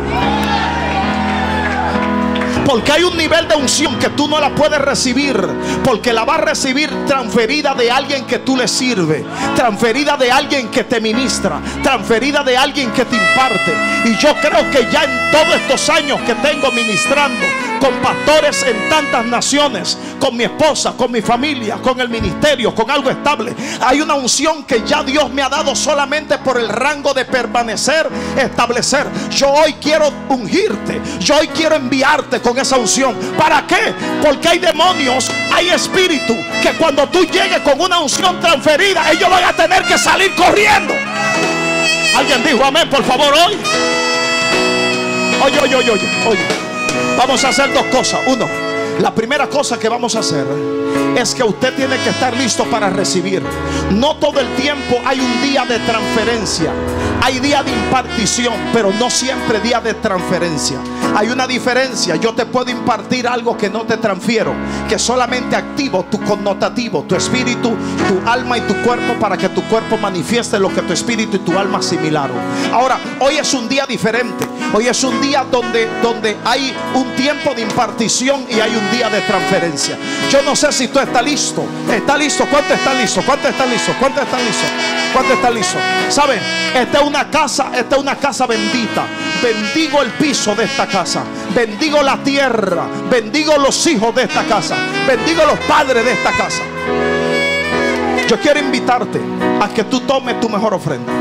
Speaker 1: Porque hay un nivel de unción que tú no la puedes recibir, porque la vas a recibir transferida de alguien que tú le sirve, transferida de alguien que te ministra, transferida de alguien que te imparte. Y yo creo que ya en todos estos años que tengo ministrando con pastores en tantas naciones, con mi esposa, con mi familia, con el ministerio, con algo estable, hay una unción que ya Dios me ha dado solamente por el rango de permanecer, establecer. Yo hoy quiero ungirte, yo hoy quiero enviarte con esa unción. ¿Para qué? Porque hay demonios, hay espíritu que cuando tú llegues con una unción transferida, ellos van a tener que salir corriendo. ¿Alguien dijo amén, por favor, hoy? Oye, oye, oye, oye, oye. Vamos a hacer dos cosas. Uno, la primera cosa que vamos a hacer es que usted tiene que estar listo para recibir. No todo el tiempo hay un día de transferencia. Hay día de impartición, pero no siempre día de transferencia. Hay una diferencia. Yo te puedo impartir algo que no te transfiero, que solamente activo tu connotativo, tu espíritu, tu alma y tu cuerpo, para que tu cuerpo manifieste lo que tu espíritu y tu alma asimilaron. Ahora, hoy es un día diferente. Hoy es un día donde, donde hay un tiempo de impartición y hay un día de transferencia. Yo no sé si tú estás listo. ¿Está listo? ¿Cuánto está listo? ¿Cuánto está listo? ¿Cuánto está listo? ¿Cuánto está listo? ¿Saben? Esta es una casa, esta es una casa bendita. Bendigo el piso de esta casa. Bendigo la tierra. Bendigo los hijos de esta casa. Bendigo los padres de esta casa. Yo quiero invitarte a que tú tomes tu mejor ofrenda.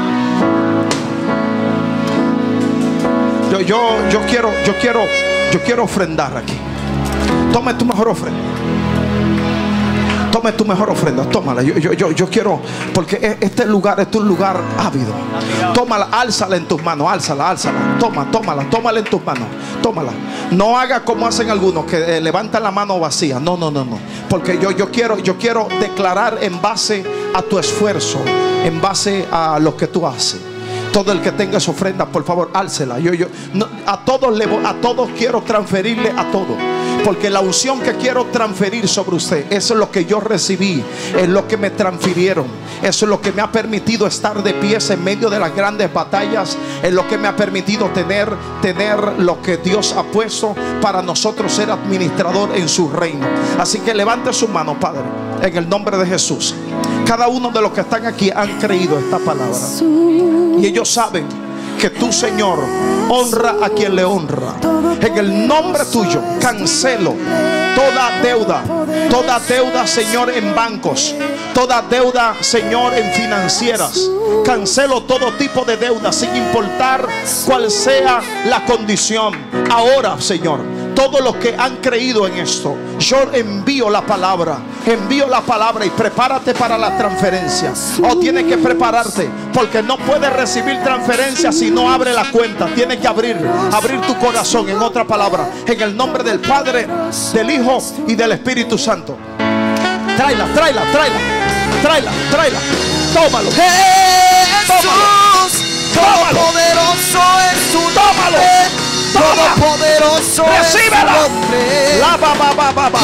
Speaker 1: Yo, yo, yo quiero, yo quiero, yo quiero ofrendar aquí. Tome tu mejor ofrenda. Tome tu mejor ofrenda, tómala. Yo, yo, yo, yo quiero, porque este lugar, este es un lugar ávido. Tómala, álzala en tus manos, álzala, álzala. Toma, tómala, tómala en tus manos, tómala. No haga como hacen algunos que eh, levantan la mano vacía. No, no, no, no. Porque yo, yo quiero, yo quiero declarar en base a tu esfuerzo, en base a lo que tú haces. Todo el que tenga su ofrenda, por favor, álcela. Yo, yo, no, a todos le, a todos quiero transferirle a todos. Porque la unción que quiero transferir sobre usted, eso es lo que yo recibí, es lo que me transfirieron. Eso es lo que me ha permitido estar de pies en medio de las grandes batallas. Es lo que me ha permitido tener, tener lo que Dios ha puesto para nosotros ser administrador en su reino. Así que levante su mano, Padre, en el nombre de Jesús. Cada uno de los que están aquí han creído esta palabra. Y ellos saben que tú, Señor, honra a quien le honra. En el nombre tuyo cancelo toda deuda, toda deuda, Señor, en bancos, toda deuda, Señor, en financieras. Cancelo todo tipo de deuda, sin importar cuál sea la condición. Ahora, Señor, todos los que han creído en esto, yo envío la palabra, envío la palabra y prepárate para la transferencia. O tienes que prepararte, porque no puedes recibir transferencia si no abre la cuenta. Tienes que abrir, abrir tu corazón. En otra palabra, en el nombre del Padre, del Hijo y del Espíritu Santo. Tráela, tráela, tráela, tráela, tráela. Tómalo.
Speaker 2: Jesús, todopoderoso es tu nombre. Todopoderoso es tu nombre.
Speaker 1: La ba ba ba ba ba.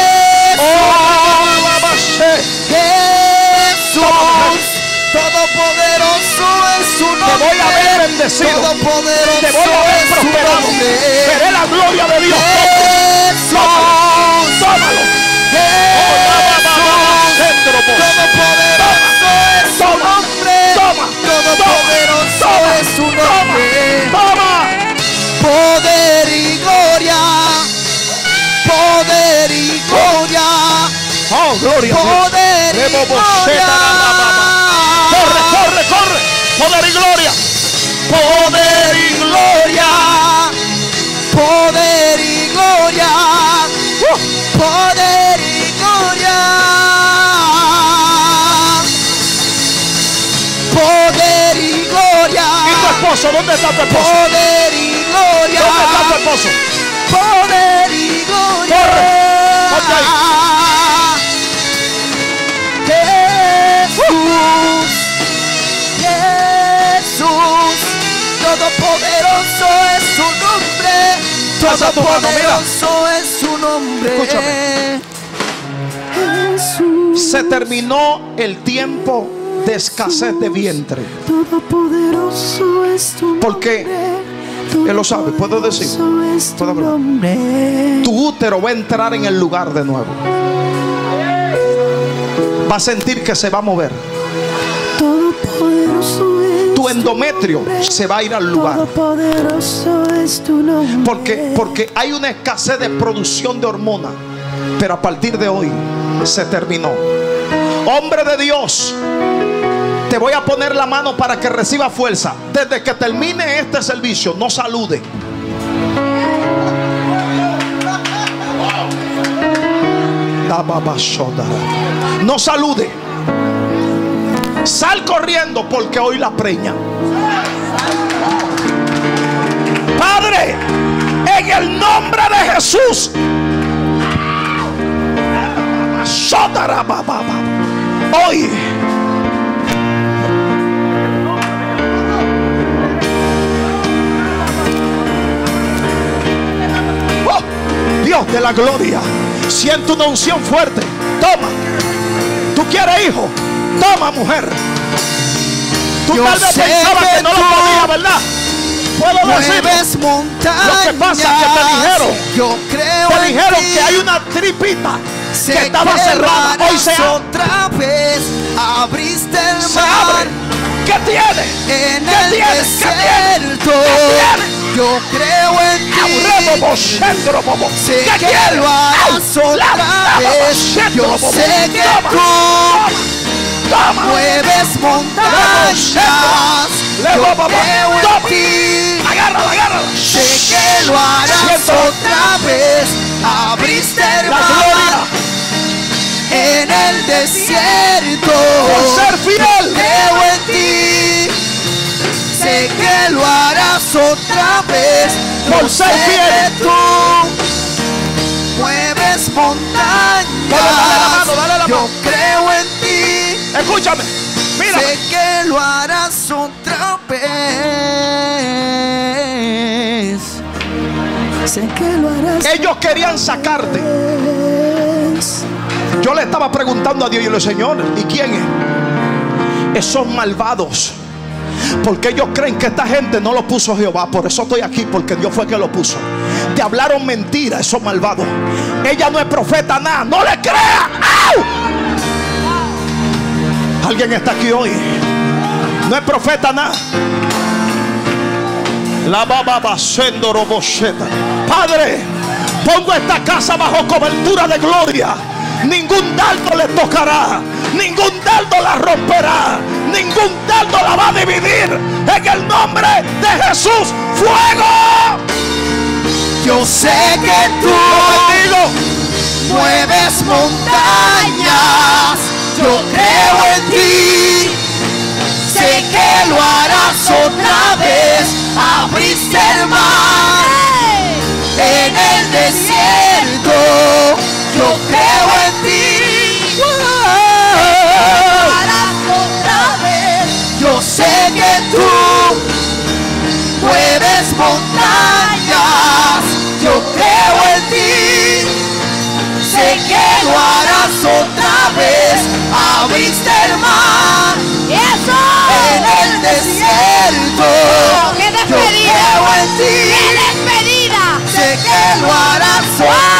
Speaker 2: Jesús, todopoderoso es su nombre.
Speaker 1: Te voy a ver bendecido.
Speaker 2: Todopoderoso
Speaker 1: te voy a ver
Speaker 2: es su
Speaker 1: prosperado.
Speaker 2: nombre.
Speaker 1: Veré la gloria de Dios.
Speaker 2: Jesús,
Speaker 1: Tómalo.
Speaker 2: todopoderoso es su nombre.
Speaker 1: Toma.
Speaker 2: Todopoderoso es su nombre.
Speaker 1: Toma.
Speaker 2: Poder y gloria, poder y gloria,
Speaker 1: Oh, gloria.
Speaker 2: poder y gloria.
Speaker 1: Corre, corre, corre. Poder y gloria.
Speaker 2: Poder y gloria, poder y gloria, uh, poder y gloria, poder y gloria.
Speaker 1: ¿Y tu esposo? ¿Dónde está tu esposo?
Speaker 2: Poder y gloria.
Speaker 1: ¿Dónde está tu esposo?
Speaker 2: Poder y gloria.
Speaker 1: Corre. Ponte ahí.
Speaker 2: Jesús, Jesús, todopoderoso es su nombre.
Speaker 1: Alza tu mano, mira.
Speaker 2: Todopoderoso es su nombre.
Speaker 1: Escúchame.
Speaker 2: Jesús,
Speaker 1: Se terminó el tiempo de escasez de vientre.
Speaker 2: todopoderoso es tu nombre.
Speaker 1: Porque Él lo sabe, puedo decir,
Speaker 2: Todopoderoso es tu
Speaker 1: puedo hablar.
Speaker 2: nombre.
Speaker 1: Tu útero va a entrar en el lugar de nuevo. Va a sentir que se va a mover.
Speaker 2: Todopoderoso es
Speaker 1: Tu endometrio se va a ir al lugar.
Speaker 2: Todopoderoso es tu nombre.
Speaker 1: Porque, porque hay una escasez de producción de hormonas. Pero a partir de hoy se terminó. Hombre de Dios, te voy a poner la mano para que reciba fuerza. Desde que termine este servicio, no salude. No salude. Sal corriendo porque hoy la preña. Padre, en el nombre de Jesús. Hoy oh, Dios de la gloria, siento una unción fuerte. Toma. ¿Tú quieres hijo? Toma, mujer. Tú
Speaker 2: Yo
Speaker 1: tal vez
Speaker 2: sé
Speaker 1: pensabas que,
Speaker 2: que
Speaker 1: no lo
Speaker 2: tú
Speaker 1: podía, ¿verdad? Puedo decirlo.
Speaker 2: Mueves montañas.
Speaker 1: Lo que pasa es que te dijeron,
Speaker 2: Yo creo
Speaker 1: te
Speaker 2: en
Speaker 1: dijeron
Speaker 2: ti.
Speaker 1: que hay una tripita
Speaker 2: Sé
Speaker 1: que estaba
Speaker 2: que
Speaker 1: cerrada.
Speaker 2: lo
Speaker 1: Hoy se
Speaker 2: harás
Speaker 1: abre.
Speaker 2: otra vez. Abriste el
Speaker 1: Se
Speaker 2: mar
Speaker 1: abre. ¿Qué tiene?
Speaker 2: en
Speaker 1: ¿Qué
Speaker 2: el
Speaker 1: tiene? ¿Qué
Speaker 2: desierto.
Speaker 1: tiene?
Speaker 2: Yo creo en ti. Sé
Speaker 1: ¿Qué
Speaker 2: que
Speaker 1: quiere?
Speaker 2: lo harás otra vez. Yo sé que tú
Speaker 1: Toma.
Speaker 2: mueves montañas. Yo creo en ti.
Speaker 1: Agárrala, agárrala.
Speaker 2: Sé que lo harás
Speaker 1: Siento
Speaker 2: otra vez. Abriste el
Speaker 1: la
Speaker 2: mar
Speaker 1: gloria
Speaker 2: en el desierto.
Speaker 1: por ser fiel.
Speaker 2: Creo en ti. Sé que lo harás otra vez.
Speaker 1: Por
Speaker 2: Yo
Speaker 1: ser
Speaker 2: sé
Speaker 1: fiel.
Speaker 2: que tú mueves montañas.
Speaker 1: Dale, dale la mano, dale la
Speaker 2: Yo
Speaker 1: mano.
Speaker 2: creo en ti.
Speaker 1: Escúchame. Mira.
Speaker 2: Sé que lo harás otra vez. Sé que lo harás.
Speaker 1: Ellos querían sacarte. Yo le estaba preguntando a Dios y yo le dije, Señor, ¿y quién es? Esos malvados. Porque ellos creen que esta gente no lo puso Jehová. Por eso estoy aquí, porque Dios fue que lo puso. Te hablaron mentira esos malvados. Ella no es profeta nada. No le creas. ¡Au! Alguien está aquí hoy. No es profeta nada. La baba basendo robosheta. Padre, pongo esta casa bajo cobertura de gloria. Ningún dardo le tocará, ningún dardo la romperá, ningún dardo la va a dividir. En el nombre de Jesús, fuego.
Speaker 2: Yo sé que tú mueves montañas. Yo creo en ti. Sé que lo harás otra vez. Abriste el mar en el desierto. Yo creo en ti. Lo harás otra vez. Yo sé que tú mueves montañas. Yo creo en ti. Sé que lo harás otra vez. Abriste el mar en el desierto.
Speaker 3: ¡Qué
Speaker 2: Yo
Speaker 3: despedida!
Speaker 2: creo en ti.
Speaker 3: ¡Qué despedida!
Speaker 2: Sé que lo harás otra vez.